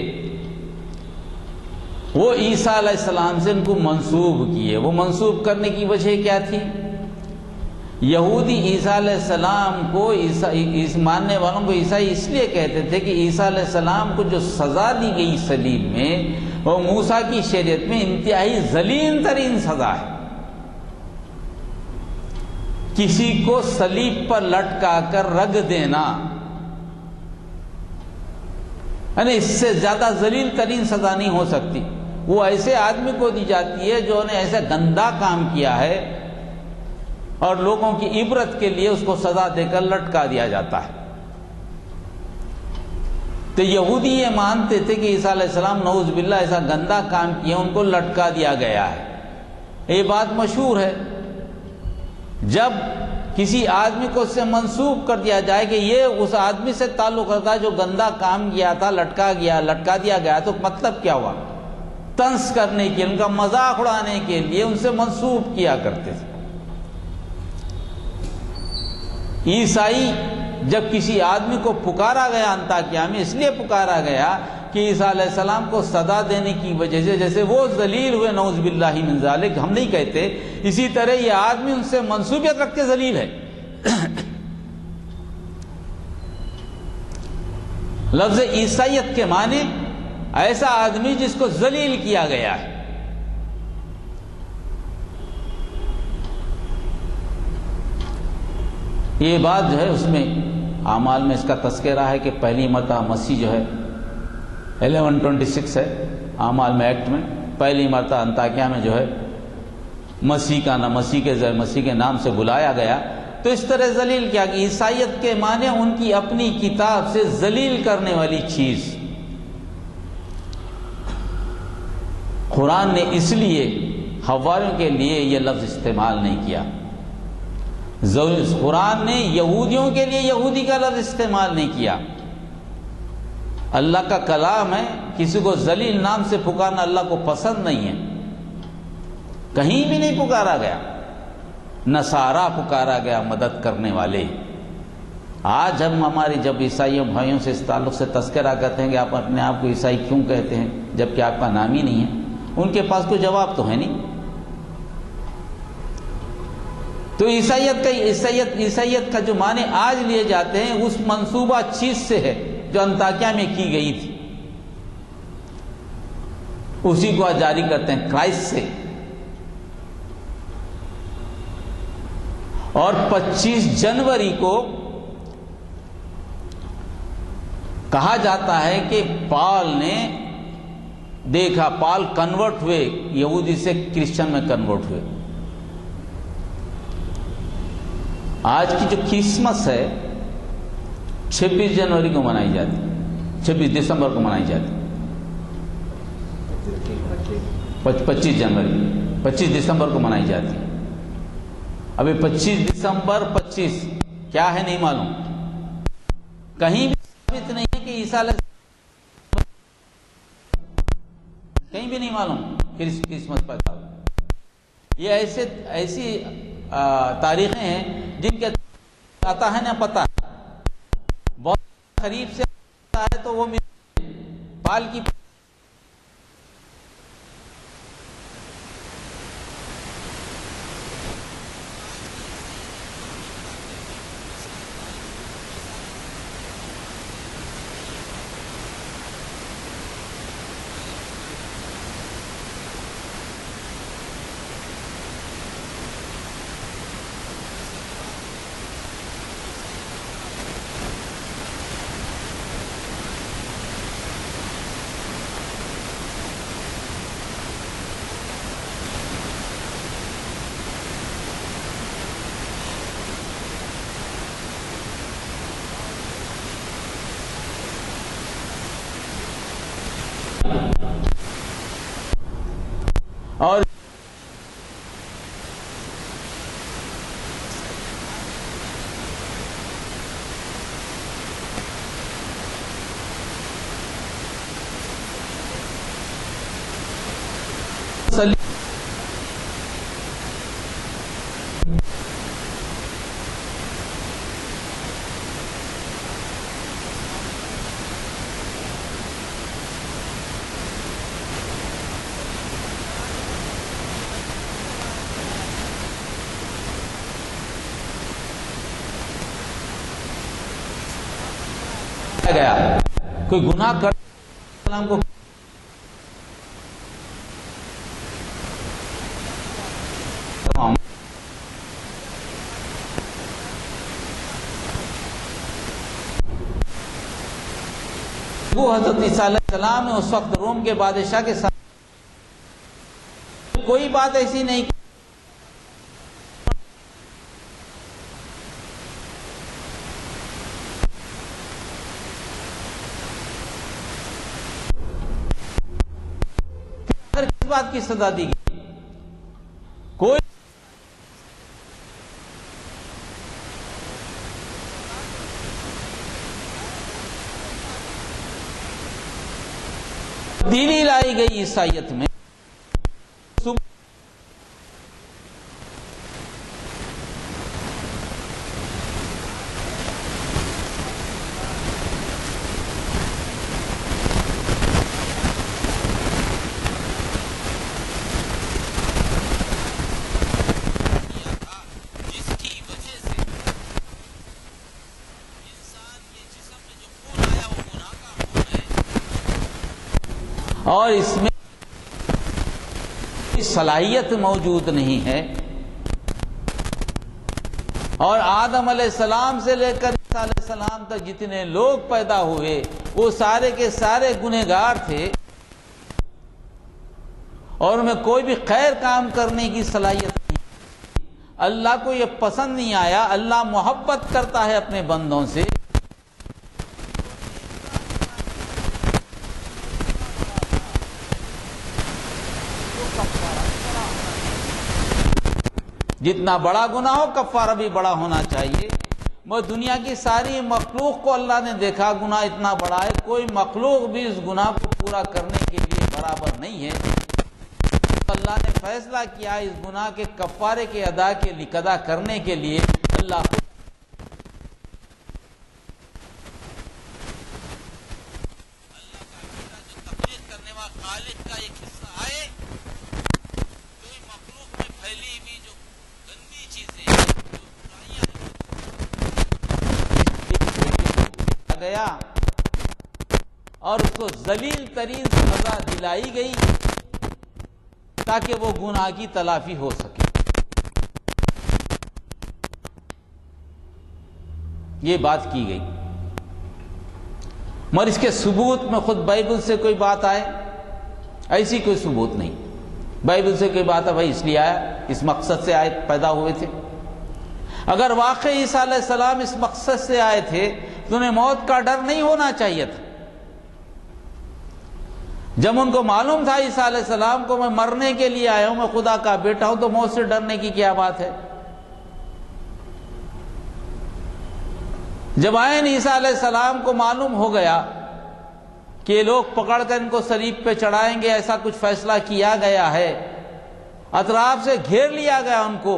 وہ عیسیٰ علیہ السلام سے ان کو منسوب کیے۔ وہ منسوب کرنے کی وجہ کیا تھی؟ یہودی عیسیٰ علیہ السلام کو عیسائی ماننے والوں کو عیسائی اس لیے کہتے تھے کہ عیسیٰ علیہ السلام کو جو سزا دی گئی صلیب میں وہ موسیٰ کی شریعت میں انتہائی ذلیل ترین سزا ہے۔ کسی کو صلیب پر لٹکا کر رگ دینا، یعنی اس سے زیادہ ذلیل ترین سزا نہیں ہو سکتی۔ وہ ایسے آدمی کو دی جاتی ہے جو نے ایسا گندا کام کیا ہے اور لوگوں کی عبرت کے لیے اس کو سزا دے کر لٹکا دیا جاتا ہے۔ تو یہودی یہ مانتے تھے کہ عیسیٰ علیہ السلام نعوذ باللہ ایسا گندا کام کیا، ان کو لٹکا دیا گیا ہے۔ یہ بات مشہور ہے، جب کسی آدمی کو اس سے منسوب کر دیا جائے کہ یہ اس آدمی سے تعلق رکھتا ہے جو گندا کام کیا تھا، لٹکا گیا لٹکا دیا گیا، تو مطلب کیا ہوا؟ طنز کرنے کے لیے، ان کا مذاق اڑانے کے لیے ان سے منسوب کیا کرتے تھے۔ عیسائی جب کسی آدمی کو پکارا گیا انطاکیہ میں، اس لیے پکارا گیا کہ عیسیٰ علیہ السلام کو سزا دینے کی وجہ سے جیسے وہ ذلیل ہوئے، نعوذ باللہ من ذالک، ہم نہیں کہتے، اسی طرح یہ آدمی ان سے منسوبیت رکھ کے ذلیل ہے۔ لفظ عیسائیت کے معنی ایسا آدمی جس کو ذلیل کیا گیا ہے۔ یہ بات جو ہے اس میں اعمال میں اس کا تذکرہ ہے کہ پہلی مرتبہ مسیح جو ہے الیون ٹوینٹی سکس ہے اعمال میں ایکٹ میں، پہلی مرتبہ انطاکیہ میں جو ہے مسیح کا نام مسیح کے ذریعے مسیح کے نام سے بلایا گیا۔ تو اس طرح ذلیل کیا کہ عیسائیت کے معنی ان کی اپنی کتاب سے ذلیل کرنے والی چیز۔ قرآن نے اس لیے حواریوں کے لیے یہ لفظ استعمال نہیں کیا، قرآن نے یہودیوں کے لیے یہودی کا لفظ استعمال نہیں کیا، اللہ کا کلام ہے، کسی کو ذلیل نام سے پکارنا اللہ کو پسند نہیں ہے، کہیں بھی نہیں پکارا گیا۔ نصارہ پکارا گیا مدد کرنے والے۔ آج ہم ہماری جب عیسائیوں بھائیوں سے اس تعلق سے تذکرہ کرتے ہیں کہ آپ اپنے آپ کو عیسائی کیوں کہتے ہیں جبکہ آپ کا نام ہی نہیں ہے، ان کے پاس کوئی جواب تو ہے نہیں۔ تو عیسائیت کا عیسائیت عیسائیت کا جو معنی آج لیے جاتے ہیں اس منصوبہ چیز سے ہے جو انطاکیہ میں کی گئی تھی، اسی کو آج جاری کرتے ہیں کرائسٹ سے۔ اور پچیس جنوری کو کہا جاتا ہے کہ پال نے دیکھا، پال کنورٹ ہوئے، یہودی سے کرسچن میں کنورٹ ہوئے۔ آج کی جو کرسمس ہے چھبیس جنوری کو منائی جاتی، چھبیس دسمبر کو منائی جاتی، پچیس جنوری پچیس دسمبر کو منائی جاتی۔ ابھی پچیس دسمبر پچیس کیا ہے نہیں معلوم، کہیں بھی ثابت نہیں ہے کہ عیسیٰ علیہ السلام، کہیں بھی نہیں معلوم کرسمس پیدا ہوا۔ یہ ایسے ایسی تاریخیں ہیں جن کے آتا ہے نہ پتہ، بہت قریب سے آتا ہے تو وہ پال کی اور گیا کوئی گناہ کر اسلام کو وہ حضرت عیسیٰ علیہ السلام اس وقت روم کے بادشاہ کے ساتھ کوئی بات ایسی نہیں کس بات کی سزا دی گئی، کوئی تبدیلی لائی گئی عیسائیت میں۔ اور اس میں صلاحیت موجود نہیں ہے، اور آدم علیہ السلام سے لے کر عیسیٰ علیہ السلام تک جتنے لوگ پیدا ہوئے وہ سارے کے سارے گنہگار تھے، اور ان میں کوئی بھی خیر کام کرنے کی صلاحیت نہیں۔ اللہ کو یہ پسند نہیں آیا، اللہ محبت کرتا ہے اپنے بندوں سے، جتنا بڑا گناہ ہو کفارہ بھی بڑا ہونا چاہیے۔ وہ دنیا کی ساری مخلوق کو اللہ نے دیکھا گناہ اتنا بڑا ہے، کوئی مخلوق بھی اس گناہ کو پورا کرنے کے لیے برابر نہیں ہے، تو اللہ نے فیصلہ کیا اس گناہ کے کفارے کے ادا کے لیے ادا کرنے کے لیے اللہ خود گیا اور اس کو ذلیل ترین سزا دلائی گئی تاکہ وہ گناہ کی تلافی ہو سکے۔ یہ بات کی گئی، مگر اس کے ثبوت میں خود بائبل سے کوئی بات آئے، ایسی کوئی ثبوت نہیں۔ بائبل سے کوئی بات ہے بھائی اس لیے آیا، اس مقصد سے آیت پیدا ہوئے تھے۔ اگر واقعی عیسیٰ علیہ السلام اس مقصد سے آئے تھے تو انہیں موت کا ڈر نہیں ہونا چاہیے تھا۔ جب ان کو معلوم تھا عیسیٰ علیہ السلام کو میں مرنے کے لیے آیا ہوں، میں خدا کا بیٹا ہوں، تو موت سے ڈرنے کی کیا بات ہے؟ جب آئین عیسیٰ علیہ السلام کو معلوم ہو گیا کہ یہ لوگ پکڑ کر ان کو صلیب پہ چڑھائیں گے، ایسا کچھ فیصلہ کیا گیا ہے، اطراف سے گھیر لیا گیا ان کو،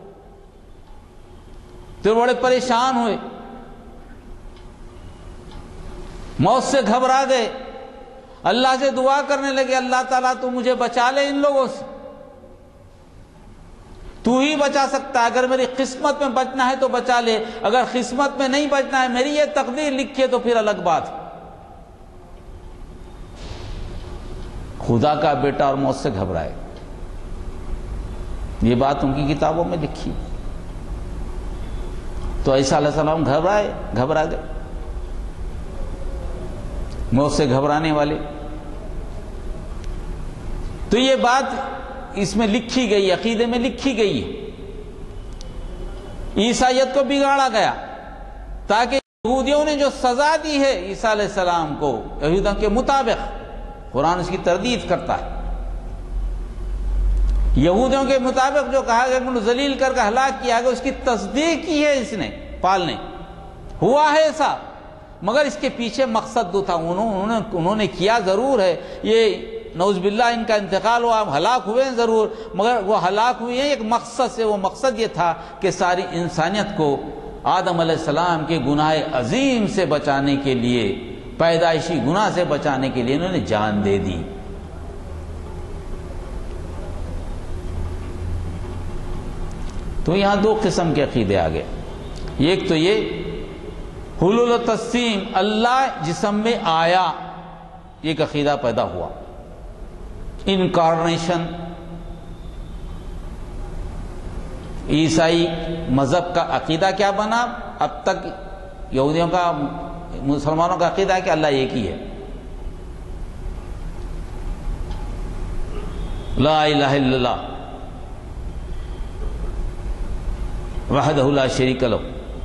تو بڑے پریشان ہوئے، موت سے گھبرا گئے، اللہ سے دعا کرنے لگے اللہ تعالیٰ تو مجھے بچا لے ان لوگوں سے، تو ہی بچا سکتا ہے، اگر میری قسمت میں بچنا ہے تو بچا لے، اگر قسمت میں نہیں بچنا ہے، میری یہ تقدیر لکھی ہے تو پھر الگ بات ہے۔ خدا کا بیٹا اور موت سے گھبرائے، یہ بات ان کی کتابوں میں لکھی۔ تو عیسیٰ علیہ السلام گھبرائے، گھبرا گئے، موت سے گھبرانے والے۔ تو یہ بات اس میں لکھی گئی، عقیدے میں لکھی گئی ہے، عیسائیت کو بگاڑا گیا تاکہ یہودیوں نے جو سزا دی ہے عیسیٰ علیہ السلام کو یہودیوں کے مطابق، قرآن اس کی تردید کرتا ہے، یہودیوں کے مطابق جو کہا گیا کہ انہوں ذلیل کر کے ہلاک کیا گیا، اس کی تصدیق کی ہے اس نے، پال نے، ہوا ہے ایسا، مگر اس کے پیچھے مقصد دو تھا، انہوں نے انہوں نے کیا ضرور ہے، یہ نعوذ باللہ ان کا انتقال ہوا، ہلاک ہوئے ہیں ضرور، مگر وہ ہلاک ہوئے ہیں ایک مقصد سے، وہ مقصد یہ تھا کہ ساری انسانیت کو آدم علیہ السلام کے گناہ عظیم سے بچانے کے لیے، پیدائشی گناہ سے بچانے کے لیے انہوں نے جان دے دی۔ تو یہاں دو قسم کے عقیدے آ گئے، ایک تو یہ حلول و تجسیم، اللہ جسم میں آیا، یہ ایک عقیدہ پیدا ہوا، انکارنیشن، عیسائی مذہب کا عقیدہ کیا بنا؟ اب تک یہودیوں کا، مسلمانوں کا عقیدہ ہے کہ اللہ ایک ہی ہے، لا الہ الا اللہ وحدہ لا شریک لہ۔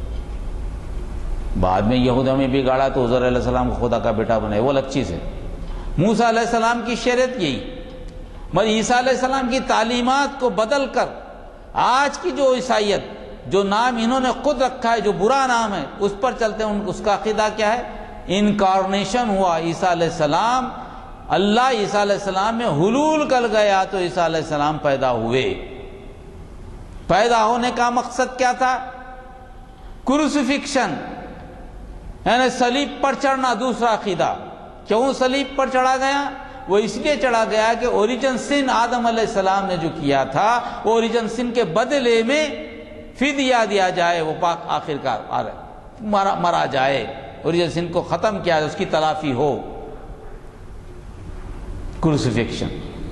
بعد میں یہودیوں میں بگاڑا تو عزیر علیہ السلام کو خدا کا بیٹا بنائے، وہ الگ چیز ہے۔ موسیٰ علیہ السلام کی شریعت یہی، مگر عیسیٰ علیہ السلام کی تعلیمات کو بدل کر آج کی جو عیسائیت، جو نام انہوں نے خود رکھا ہے، جو برا نام ہے، اس پر چلتے ہیں۔ اس کا عقیدہ کیا ہے؟ انکارنیشن ہوا عیسیٰ علیہ السلام، اللہ عیسیٰ علیہ السلام میں حلول کر گیا تو عیسیٰ علیہ السلام پیدا ہوئے۔ پیدا ہونے کا مقصد کیا تھا؟ کروسیفکشن، یعنی صلیب پر چڑھنا۔ دوسرا عقیدہ، کیوں صلیب پر چڑھا گیا؟ وہ اس لیے چڑھا گیا کہ اوریجن سن آدم علیہ السلام نے جو کیا تھا، وہ اوریجن سن کے بدلے میں فدیہ دیا جائے، وہ پاک آخرکار مرا, مرا جائے، اوریجن سن کو ختم کیا جائے، اس کی تلافی ہو، کروسیفکشن۔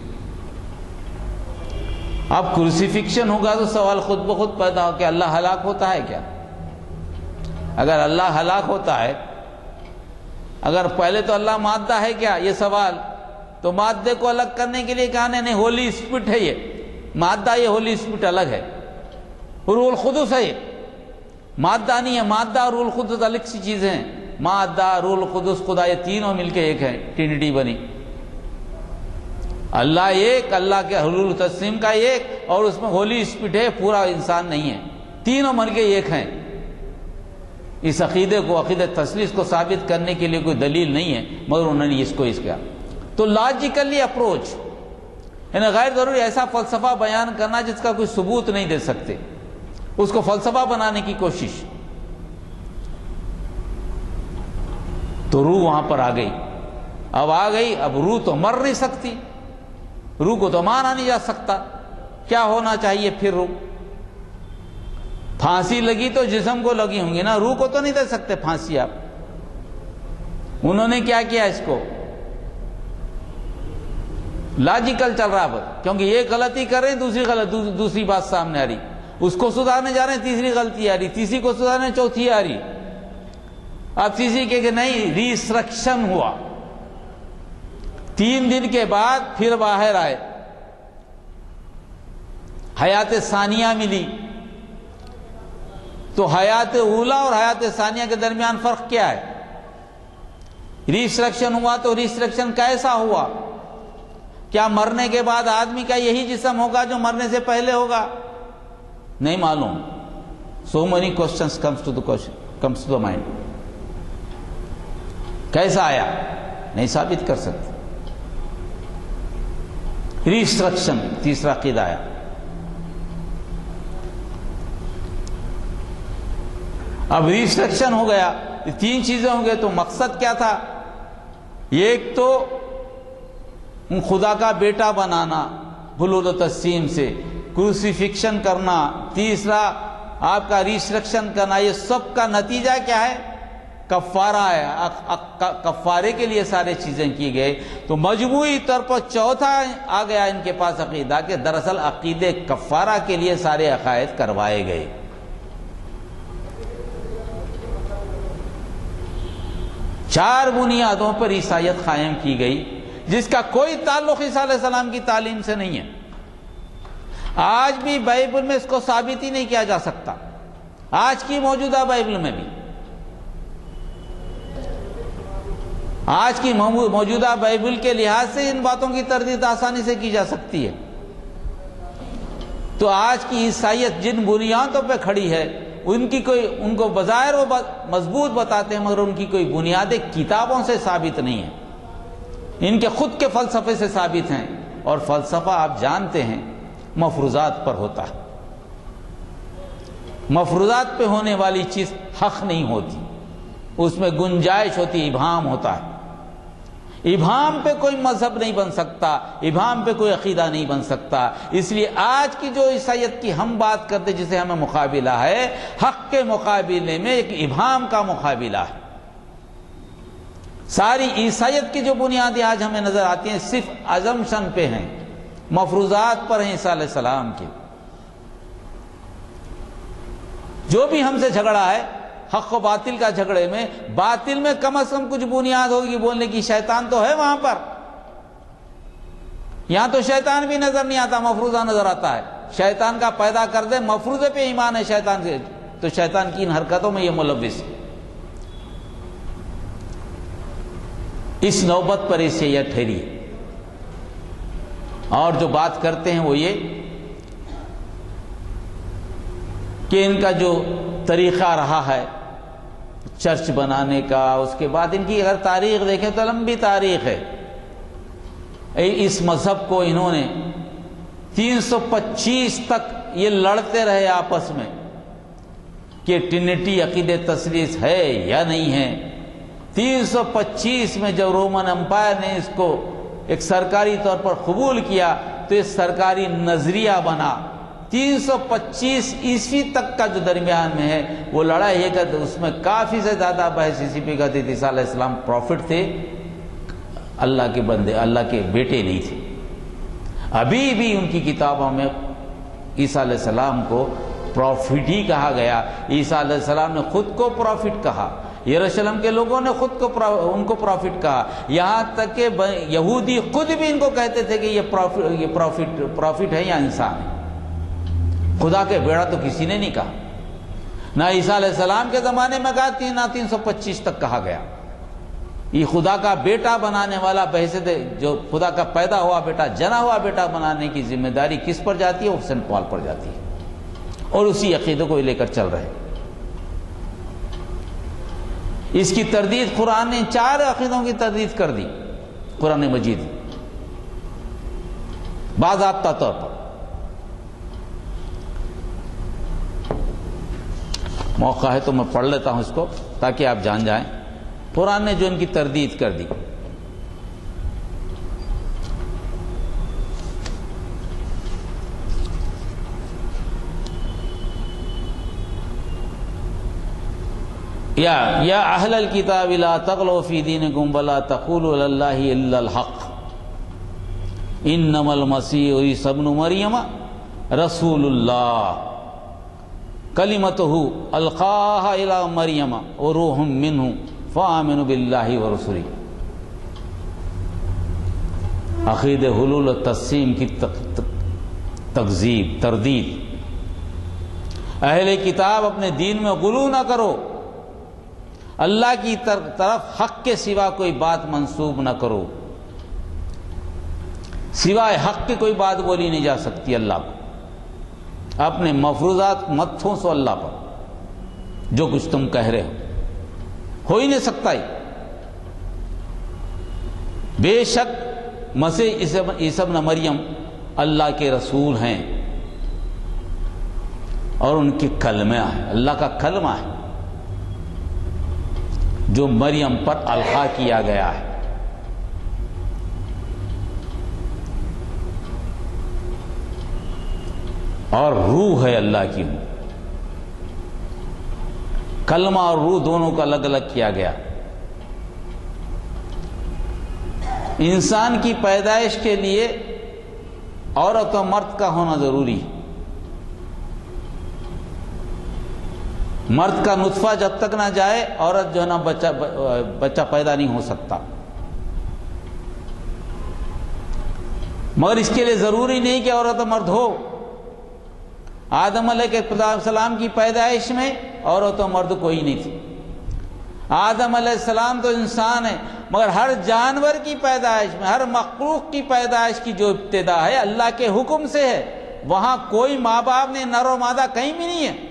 اب کروسیفکشن ہوگا تو سوال خود بخود پیدا ہو کہ اللہ ہلاک ہوتا ہے کیا؟ اگر اللہ ہلاک ہوتا ہے، اگر پہلے تو اللہ مادہ ہے کیا، یہ سوال، تو مادے کو الگ کرنے کے لیے کہا نہیں، ہولی اسپرٹ ہے، یہ مادہ، یہ ہولی اسپرٹ الگ ہے، روح القدس ہے، یہ مادہ نہیں ہے۔ مادہ اور روح القدس الگ سی چیزیں ہیں، مادہ، روح القدس، خدا، یہ تینوں مل کے ایک ہے، ٹرینٹی بنی۔ اللہ ایک، اللہ کے حلول تجسیم کا ایک، اور اس میں ہولی اسپرٹ ہے، پورا انسان نہیں ہے، تینوں مل کے ایک ہیں۔ اس عقیدے کو، عقیدہ تثلیث کو ثابت کرنے کے لیے کوئی دلیل نہیں ہے، مگر انہوں نے اس کو اس کیا تو لاجیکلی اپروچ، یعنی غیر ضروری ایسا فلسفہ بیان کرنا جس کا کوئی ثبوت نہیں دے سکتے، اس کو فلسفہ بنانے کی کوشش، تو روح وہاں پر آ گئی۔ اب آ گئی، اب روح تو مر نہیں سکتی، روح کو تو مارا نہیں جا سکتا، کیا ہونا چاہیے پھر؟ روح پھانسی لگی تو جسم کو لگی ہوں گی نا، روح کو تو نہیں دے سکتے پھانسی آپ۔ انہوں نے کیا کیا؟ اس کو لاجیکل چل رہا ہے، کیونکہ یہ غلطی کر رہے ہیں، دوسری غلط دوسری بات سامنے آ رہی، اس کو سدھارنے جا رہے ہیں، تیسری غلطی آ رہی، تیسری کو سدھارنے چوتھی آ رہی، اب تیسری کہ نہیں ریسٹرکشن ہوا، تین دن کے بعد پھر باہر آئے، حیات ثانیہ ملی، تو حیات اولا اور حیات ثانیہ کے درمیان فرق کیا ہے؟ ریسٹرکشن ہوا تو ریسٹرکشن کیسا ہوا؟ کیا مرنے کے بعد آدمی کا یہی جسم ہوگا جو مرنے سے پہلے ہوگا؟ نہیں معلوم۔ so many questions comes to the question comes to the mind۔ کیسا آیا؟ نہیں ثابت کر سکتے۔ ریسٹرکشن تیسرا عقیدہ آیا۔ اب ریسٹرکشن ہو گیا، تین چیزیں ہوں گے، تو مقصد کیا تھا؟ ایک تو خدا کا بیٹا بنانا حلول و تجسیم سے، کروسیفکشن کرنا، تیسرا آپ کا ریسٹرکشن کرنا، یہ سب کا نتیجہ کیا ہے؟ کفارہ ہے، کفارے کے لیے سارے چیزیں کی گئے۔ تو مجموعی طور پر چوتھا آ گیا ان کے پاس عقیدہ کہ دراصل عقیدے کفارہ کے لیے سارے عقائد کروائے گئے۔ چار بنیادوں پر عیسائیت قائم کی گئی جس کا کوئی تعلق عیسیٰ علیہ السلام کی تعلیم سے نہیں ہے۔ آج بھی بائبل میں اس کو ثابت ہی نہیں کیا جا سکتا، آج کی موجودہ بائبل میں بھی، آج کی موجودہ بائبل کے لحاظ سے ان باتوں کی تردید آسانی سے کی جا سکتی ہے۔ تو آج کی عیسائیت جن بنیادوں پہ کھڑی ہے، ان کی کوئی ان کو بظاہر وہ مضبوط بتاتے ہیں، مگر ان کی کوئی بنیادیں کتابوں سے ثابت نہیں ہیں، ان کے خود کے فلسفے سے ثابت ہیں، اور فلسفہ آپ جانتے ہیں مفروضات پر ہوتا ہے، مفروضات پہ ہونے والی چیز حق نہیں ہوتی، اس میں گنجائش ہوتی، ابہام ہوتا ہے، ابہام پہ کوئی مذہب نہیں بن سکتا، ابہام پہ کوئی عقیدہ نہیں بن سکتا۔ اس لیے آج کی جو عیسائیت کی ہم بات کرتے جسے ہمیں مقابلہ ہے، حق کے مقابلے میں ایک ابہام کا مقابلہ ہے۔ ساری عیسائیت کی جو بنیادیں آج ہمیں نظر آتی ہیں صرف ازمپشن پہ ہیں، مفروضات پر ہیں عیسیٰ علیہ السلام کے۔ جو بھی ہم سے جھگڑا ہے حق و باطل کا جھگڑے میں، باطل میں کم از کم کچھ بنیاد ہوگی بولنے کی، شیطان تو ہے وہاں پر، یہاں تو شیطان بھی نظر نہیں آتا، مفروضہ نظر آتا ہے۔ شیطان کا پیدا کر دے، مفروضے پہ ایمان ہے شیطان سے، تو شیطان کی ان حرکتوں میں یہ ملوث ہے۔ اس نوبت پر اسے یہ ٹھہری، اور جو بات کرتے ہیں وہ یہ کہ ان کا جو طریقہ رہا ہے چرچ بنانے کا، اس کے بعد ان کی اگر تاریخ دیکھیں تو لمبی تاریخ ہے۔ اس مذہب کو انہوں نے تین سو پچیس تک یہ لڑتے رہے آپس میں کہ ٹرینٹی عقید تثلیث ہے یا نہیں ہے۔ تین سو پچیس میں جب رومن امپائر نے اس کو ایک سرکاری طور پر قبول کیا تو یہ سرکاری نظریہ بنا۔ تین سو پچیس عیسوی تک کا جو درمیان میں ہے وہ لڑائی ہے کہ اس میں کافی سے زیادہ بحث اسی پہ کرتی تھی عیسیٰ علیہ السلام پروفٹ تھے، اللہ کے بندے، اللہ کے بیٹے نہیں تھے۔ ابھی بھی ان کی کتابوں میں عیسیٰ علیہ السلام کو پروفٹ ہی کہا گیا۔ عیسیٰ علیہ السلام نے خود کو پروفٹ کہا، یروشلم کے لوگوں نے خود کو ان کو پروفٹ کہا، یہاں تک کہ یہودی خود بھی ان کو کہتے تھے کہ یہ پروفٹ یہ پروفٹ پروفٹ ہے یا انسان ہے۔ خدا کے بیڑا تو کسی نے نہیں کہا، نہ عیسیٰ علیہ السلام کے زمانے میں کہا تین نہ تین سو پچیس تک کہا گیا۔ یہ خدا کا بیٹا بنانے والا بحثیت جو خدا کا پیدا ہوا بیٹا، جنا ہوا بیٹا بنانے کی ذمہ داری کس پر جاتی ہے؟ وہ سینٹ پال پر جاتی ہے، اور اسی عقیدے کو لے کر چل رہے۔ اس کی تردید قرآن نے چار عقیدوں کی تردید کر دی قرآن مجید باضابطہ طور پر۔ موقع ہے تو میں پڑھ لیتا ہوں اس کو تاکہ آپ جان جائیں قرآن نے جو ان کی تردید کر دی۔ یا یا اہل الکتاب لا تغلوا فی دینکم ولا تقولوا علی اللہ الا الحق انما المسیح عیسی ابن مریم رسول اللہ کلمتہ القاها الی مریم وروح منہ فآمنوا باللہ ورسلہ۔ عقید حلول و تقسیم کی تکذیب تردید۔ اہل کتاب اپنے دین میں غلو نہ کرو، اللہ کی طرف حق کے سوا کوئی بات منسوب نہ کرو، سوائے حق کے کوئی بات بولی نہیں جا سکتی اللہ کو، اپنے مفروضات مت ٹھونسو اللہ پر، جو کچھ تم کہہ رہے ہو ہو ہی نہیں سکتا ہی۔ بے شک مسیح عیسی ابن مریم اللہ کے رسول ہیں اور ان کے کلمہ ہے، اللہ کا کلمہ ہے جو مریم پر القا کیا گیا ہے۔ اور روح ہے اللہ کی، کلمہ اور روح دونوں کا الگ الگ کیا گیا۔ انسان کی پیدائش کے لیے عورت و مرد کا ہونا ضروری ہے۔ مرد کا نطفہ جب تک نہ جائے عورت جو ہے نا بچہ بچہ پیدا نہیں ہو سکتا، مگر اس کے لیے ضروری نہیں کہ عورت و مرد ہو۔ آدم علیہ السلام کی پیدائش میں عورت و مرد کوئی نہیں تھی۔ آدم علیہ السلام تو انسان ہے، مگر ہر جانور کی پیدائش میں، ہر مخلوق کی پیدائش کی جو ابتدا ہے اللہ کے حکم سے ہے، وہاں کوئی ماں باپ نے نر و مادہ کہیں بھی نہیں ہے۔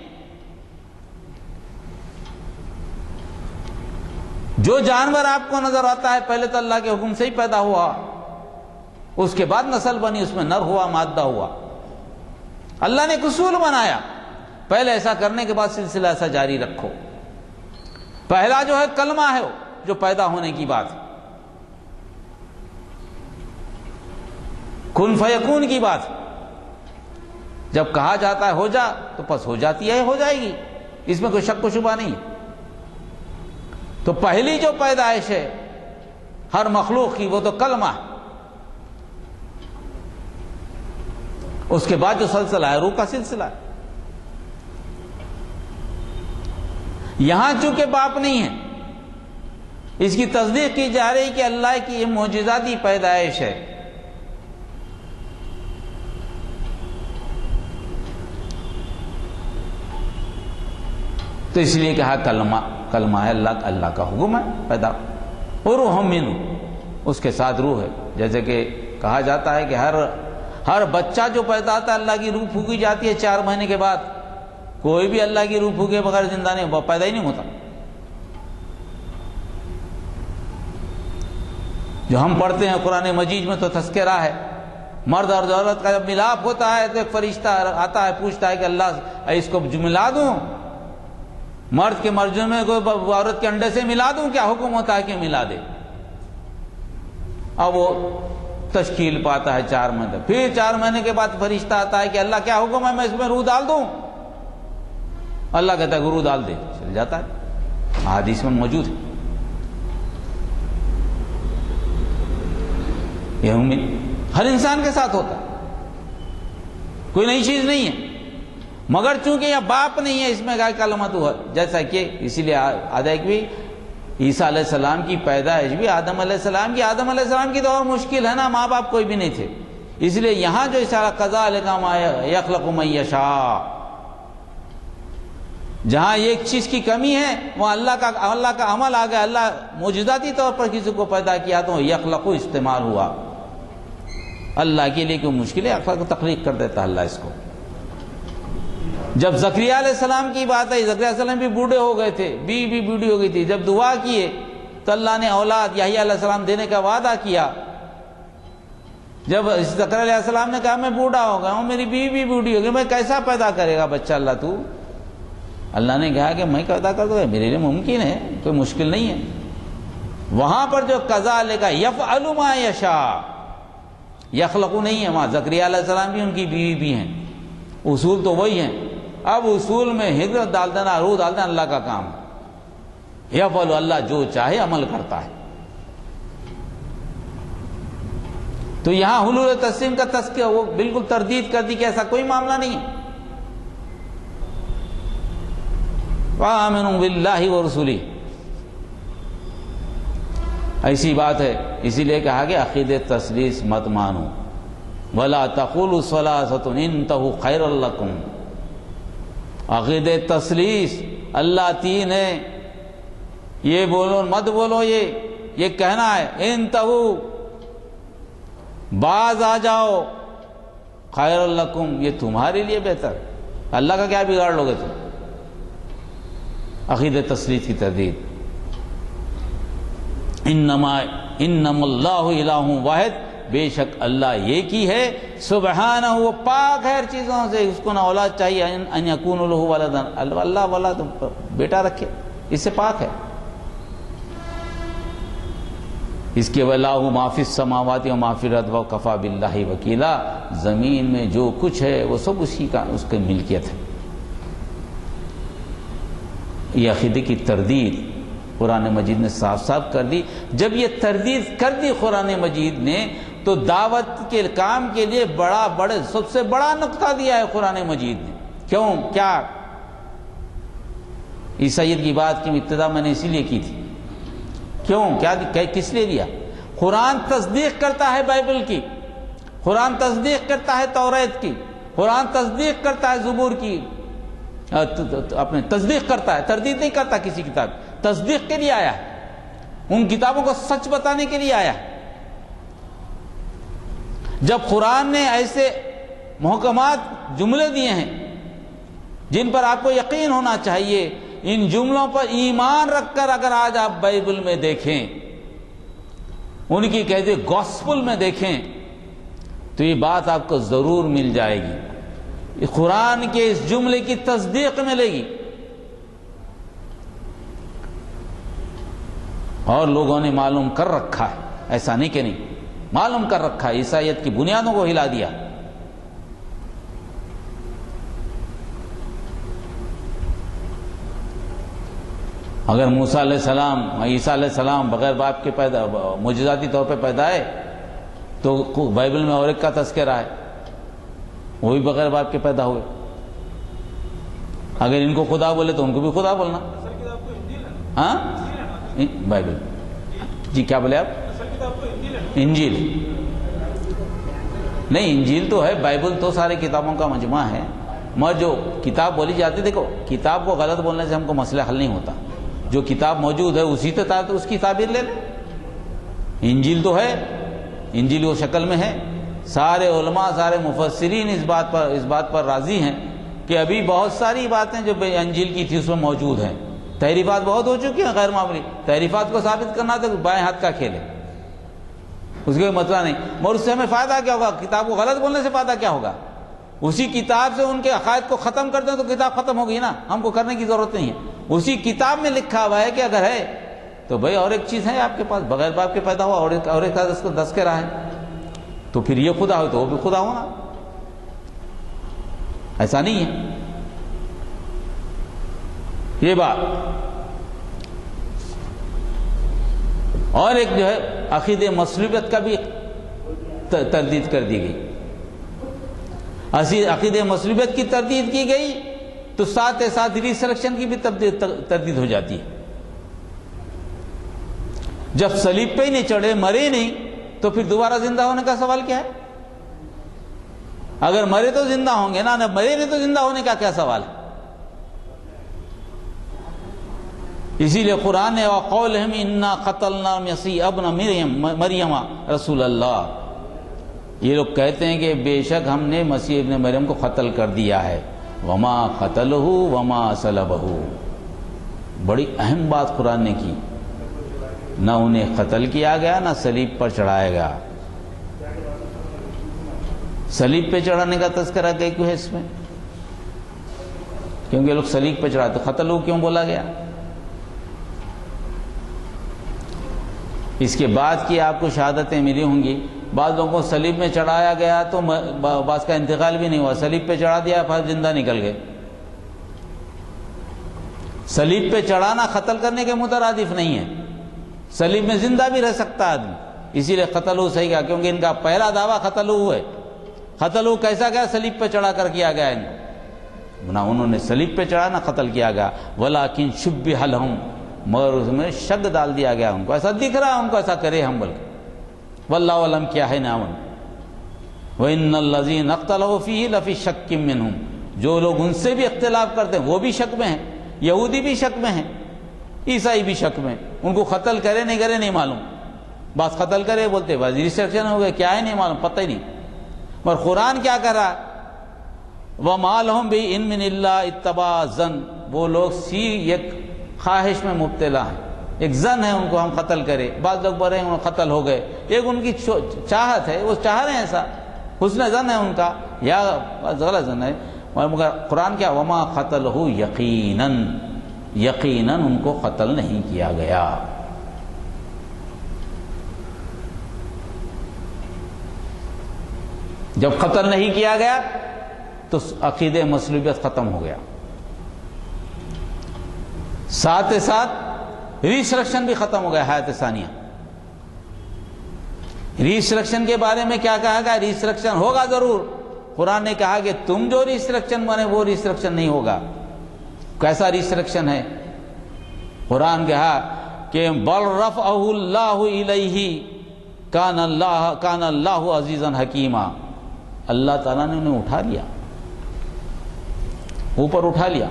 جو جانور آپ کو نظر آتا ہے پہلے تو اللہ کے حکم سے ہی پیدا ہوا، اس کے بعد نسل بنی، اس میں نر ہوا مادہ ہوا۔ اللہ نے اصول بنایا، پہلے ایسا کرنے کے بعد سلسلہ ایسا جاری رکھو۔ پہلا جو ہے کلمہ ہے جو پیدا ہونے کی بات ہے، کن فیکون کی بات۔ جب کہا جاتا ہے ہو جا تو پس ہو جاتی ہے، ہو جائے گی، اس میں کوئی شک و شبہ نہیں۔ تو پہلی جو پیدائش ہے ہر مخلوق کی وہ تو کلمہ ہے، اس کے بعد جو سلسلہ ہے روح کا سلسلہ ہے۔ یہاں چونکہ باپ نہیں ہے، اس کی تصدیق کی جا رہی کہ اللہ کی یہ معجزاتی پیدائش ہے۔ تو اس لیے کہا کلمہ کلمہ ہے، اللہ اللہ کا حکم ہے پیدا، اور روح منہ، اس کے ساتھ روح ہے۔ جیسے کہ کہا جاتا ہے کہ ہر ہر بچہ جو پیدا ہوتا ہے اللہ کی روح پھونکی جاتی ہے چار مہینے کے بعد، کوئی بھی اللہ کی روح پھونکے بغیر زندہ نہیں پیدا ہی نہیں ہوتا۔ جو ہم پڑھتے ہیں قرآن مجید میں تو تذکرہ ہے، مرد اور عورت کا جب ملاپ ہوتا ہے تو ایک فرشتہ آتا ہے پوچھتا ہے کہ اللہ اس کو ملا دوں، مرد کے مرجمے کو عورت کے انڈے سے ملا دوں، کیا حکم ہوتا ہے کہ ملا دے؟ اب وہ تشکیل پاتا ہے چار مہینے، پھر چار مہینے کے بعد فرشتہ آتا ہے کہ اللہ کیا حکم ہے میں اس میں روح ڈال دوں؟ اللہ کہتا ہے روح ڈال دے، چل جاتا ہے، حدیث میں موجود ہے۔ یہ ہر انسان کے ساتھ ہوتا ہے، کوئی نئی چیز نہیں ہے، مگر چونکہ یہ باپ نہیں ہے اس میں کیا کلمہ تو ہے، جیسا کہ اسی لیے آدھا بھی عیسیٰ علیہ السلام کی پیدائش بھی آدم علیہ السلام کی آدم علیہ السلام کی تو اور مشکل ہے نا، ماں باپ کوئی بھی نہیں تھے، اس لیے یہاں جو اشارہ کذالک ما یخلق من یشاء، جہاں ایک چیز کی کمی ہے وہ اللہ کا اللہ کا عمل آ گیا، اللہ معجزاتی طور پر کسی کو پیدا کیا تو یخلق استعمال ہوا، اللہ کے لیے کوئی مشکل ہے، اخلاق کو تخلیق کر دیتا اللہ اس کو۔ جب زکریا علیہ السلام کی بات آئی، زکریا علیہ السلام بھی بوڑھے ہو گئے تھے، بیوی بھی بوڑھی ہو گئی تھی، جب دعا کیے تو اللہ نے اولاد یحییٰ علیہ السلام دینے کا وعدہ کیا۔ جب زکریا علیہ السلام نے کہا میں بوڑھا ہو گیا ہوں، میری بیوی بھی بوڑھی ہو گئی، میں کیسا پیدا کرے گا بچہ اللہ تو؟ اللہ نے کہا کہ میں پیدا کر دوں گا، میرے لیے ممکن ہے، کوئی مشکل نہیں ہے۔ وہاں پر جو کذالک یفعل ما یشاء، یخلق نہیں ہے وہاں، زکریا علیہ السلام بھی ان کی بیوی بھی ہیں، اصول تو وہی ہیں۔ اب اصول میں حکمت ڈال دینا، روح ڈال دینا، اللہ کا کام ہے۔ یفعل، اللہ جو چاہے عمل کرتا ہے۔ تو یہاں حلول تسلیم کا تذکرہ وہ بالکل تردید کر دی کہ ایسا کوئی معاملہ نہیں ہے۔ وَآمِنُوا بِاللَّهِ وَرُسُلِهِ، ایسی بات ہے، اسی لیے کہا کہ عقید تثلیث مت مانو۔ وَلَا تَقُولُوا ثَلَاثَةٌ انتَهُوا خَيْرًا لَكُمْ، عقید تثلیث اللہ تین ہے، یہ بولو مت بولو، یہ یہ کہنا ہے انتہو، باز آ جاؤ، خیر لکم، یہ تمہارے لیے بہتر، اللہ کا کیا بگاڑ لوگے تم؟ عقید تثلیث کی تردید۔ انما انما اللہ الہ واحد، بے شک اللہ ایک ہی ہے، سبحانہ، وہ پاک ہے ہر چیزوں سے، اس کو نہ اولاد چاہیے، ان یکون لہ ولد، اللہ ولد بیٹا رکھے، اس سے پاک ہے۔ اس کے وَلَهُ مَا فِي السَّمَاوَاتِ وَمَا فِي الْأَرْضِ وَكَفَىٰ بِاللَّهِ وَكِيلًا، زمین میں جو کچھ ہے وہ سب اسی کا، اس کی ملکیت ہے۔ یہ عقیدے کی تردید قرآن مجید نے صاف صاف کر دی۔ جب یہ تردید کر دی قرآن مجید نے تو دعوت کے کام کے لیے بڑا بڑے سب سے بڑا نقطہ دیا ہے قرآن مجید نے۔ کیوں؟ کیا؟ عیسائیت کی بات کی ابتدا میں نے اسی لیے کی تھی۔ کیوں؟ کیا کس لیے دیا؟ قرآن تصدیق کرتا ہے بائبل کی، قرآن تصدیق کرتا ہے توریت کی، قرآن تصدیق کرتا ہے زبور کی، اپنے تصدیق کرتا ہے، تردید نہیں کرتا کسی کتاب، تصدیق کے لیے آیا ہے، ان کتابوں کو سچ بتانے کے لیے آیا ہے۔ جب قرآن نے ایسے محکمات جملے دیے ہیں جن پر آپ کو یقین ہونا چاہیے، ان جملوں پر ایمان رکھ کر اگر آج آپ بائبل میں دیکھیں، ان کی کہتے گوسپل میں دیکھیں، تو یہ بات آپ کو ضرور مل جائے گی، قرآن کے اس جملے کی تصدیق ملے گی۔ اور لوگوں نے معلوم کر رکھا ہے، ایسا نہیں کہ نہیں، معلوم کر رکھا ہے، عیسائیت کی بنیادوں کو ہلا دیا۔ اگر موسیٰ علیہ السلام، عیسیٰ علیہ السلام بغیر باپ کے پیدا، معجزاتی طور پہ پیدا ہے، تو بائبل میں اور ایک کا تذکرہ ہے، وہ بھی بغیر باپ کے پیدا ہوئے۔ اگر ان کو خدا بولے تو ان کو بھی خدا بولنا۔ ہاں بائبل، جی کیا بولے آپ؟ انجیل نہیں، انجیل تو ہے، بائبل تو سارے کتابوں کا مجموعہ ہے، مگر جو کتاب بولی جاتی، دیکھو کتاب کو غلط بولنے سے ہم کو مسئلہ حل نہیں ہوتا، جو کتاب موجود ہے اسی سے اس کی تعبیر لے لیں۔ انجیل تو ہے، انجیل وہ شکل میں ہے، سارے علماء، سارے مفسرین اس بات پر اس بات پر راضی ہیں کہ ابھی بہت ساری باتیں جو انجیل کی تھی اس میں موجود ہیں۔ تحریفات بہت ہو چکی ہیں غیر معمولی، تحریفات کو ثابت کرنا تو بائیں ہاتھ کا کھیل ہے، اس کا کوئی مسئلہ نہیں، مگر اس سے ہمیں فائدہ کیا ہوگا؟ کتاب کو غلط بولنے سے فائدہ کیا ہوگا؟ اسی کتاب سے ان کے عقائد کو ختم کر دیں تو کتاب ختم ہوگی نا، ہم کو کرنے کی ضرورت نہیں ہے۔ اسی کتاب میں لکھا ہوا ہے کہ اگر ہے تو بھائی اور ایک چیز ہے آپ کے پاس، بغیر باپ کے پیدا ہوا، اور ایک اور ایک اس کو دس کے رہا ہے، تو پھر یہ خدا ہو تو وہ بھی خدا ہونا، ایسا نہیں ہے یہ بات۔ اور ایک جو ہے عقید مصلوبیت کا بھی تردید کر دی گئی، عقید مصلوبیت کی تردید کی گئی تو ساتھ ساتھ ریسرکشن کی بھی تردید ہو جاتی ہے۔ جب صلیب پہ ہی نہیں چڑھے، مرے نہیں، تو پھر دوبارہ زندہ ہونے کا سوال کیا ہے؟ اگر مرے تو زندہ ہوں گے نا، نہ مرے نہیں تو زندہ ہونے کا کیا سوال ہے؟ اسی لیے قرآن نے وَقَوْلِهِمْ إِنَّا قَتَلْنَا الْمَسِيحَ ابْنَ مَرْيَمَ رسول اللہ، یہ لوگ کہتے ہیں کہ بے شک ہم نے مسیح ابن مریم کو قتل کر دیا ہے۔ وما قتلہ وما صلبہ. بڑی اہم بات قرآن نے کی، نہ انہیں قتل کیا گیا نہ صلیب پر چڑھایا گیا. صلیب پہ چڑھانے کا تذکرہ کیوں ہے اس میں؟ کیونکہ لوگ صلیب پہ چڑھاتے. قتل ہو کیوں بولا گیا؟ اس کے بعد کی آپ کو شہادتیں ملی ہوں گی. بعض لوگوں کو صلیب میں چڑھایا گیا تو بعض کا انتقال بھی نہیں ہوا، صلیب پہ چڑھا دیا پھر زندہ نکل گئے. صلیب پہ چڑھانا قتل کرنے کے مترادف نہیں ہے. صلیب میں زندہ بھی رہ سکتا آدمی، اسی لیے قتل ہو صحیح کہا، کیونکہ ان کا پہلا دعویٰ قتل ہو ہے. قتل ہو کیسا گیا؟ صلیب پہ چڑھا کر کیا گیا. ان کو نہ انہوں نے صلیب پہ چڑھا نہ قتل کیا گیا. وَلَٰكِن شُبِّهَ لَهُمْ، مگر اس میں شک ڈال دیا گیا ان کو، ایسا دکھ رہا ہے ان کو ایسا کرے ہم، بلکہ واللہ علم کیا ہے نامن. وَإِنَّ الَّذِينَ اخْتَلَفُوا فِيهِ لَفِي شَكٍّ مِّنْهُمْ، جو لوگ ان سے بھی اختلاف کرتے ہیں وہ بھی شک میں ہیں. یہودی بھی شک میں ہیں، عیسائی بھی شک میں. ان کو قتل کرے نہیں کرے نہیں معلوم. بعض قتل کرے بولتے، بعض ریسٹرکشن ہو گئے، کیا ہے نہیں معلوم، پتہ ہی نہیں. مگر قرآن کیا کر رہا ہے؟ وَمَا لَهُمْ بِعِلْمٍ إِلَّا اتَّبَعَ الظَّنَّ. وہ لوگ سی ایک خواہش میں مبتلا ہیں، ایک ظن ہے ان کو ہم قتل کرے. بعض لوگ بڑے ہیں قتل ہو گئے، ایک ان کی چاہت ہے، وہ چاہ رہے ہیں ایسا، حسن ظن ہے ان کا، یا غلط ظن ہے. مگر قرآن کیا؟ وما قتلہ یقیناً، یقیناً ان کو قتل نہیں کیا گیا. جب قتل نہیں کیا گیا تو عقیدہ مصلوبیت ختم ہو گیا. ساتھ ساتھ ریسٹرکشن بھی ختم ہو گیا. حیات ثانیہ ریسٹرکشن کے بارے میں کیا کہا گیا؟ ریسٹرکشن ہوگا ضرور. قرآن نے کہا کہ تم جو ریسٹرکشن بنے وہ ریسٹرکشن نہیں ہوگا. کیسا ریسٹرکشن ہے؟ قرآن کہا کہ بل رفعہ اللہ الیہ کان اللہ کان اللہ عزیزا حکیما. اللہ تعالیٰ نے انہیں اٹھا لیا، اوپر اٹھا لیا.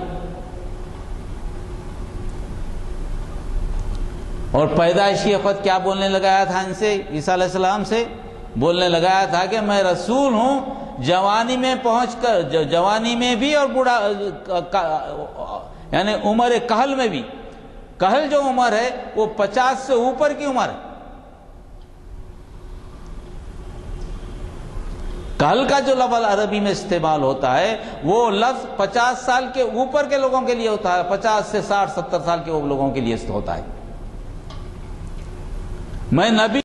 اور پیدائش کے وقت کیا بولنے لگایا تھا ان سے؟ عیسیٰ علیہ السلام سے بولنے لگایا تھا کہ میں رسول ہوں. جوانی میں پہنچ کر، جوانی میں بھی اور بوڑھا یعنی عمر کہل میں بھی. کہل جو عمر ہے وہ پچاس سے اوپر کی عمر ہے. کہل کا جو لفظ عربی میں استعمال ہوتا ہے وہ لفظ پچاس سال کے اوپر کے لوگوں کے لیے ہوتا ہے، پچاس سے ساٹھ ستر سال کے لوگوں کے لیے ہوتا ہے. میں نبی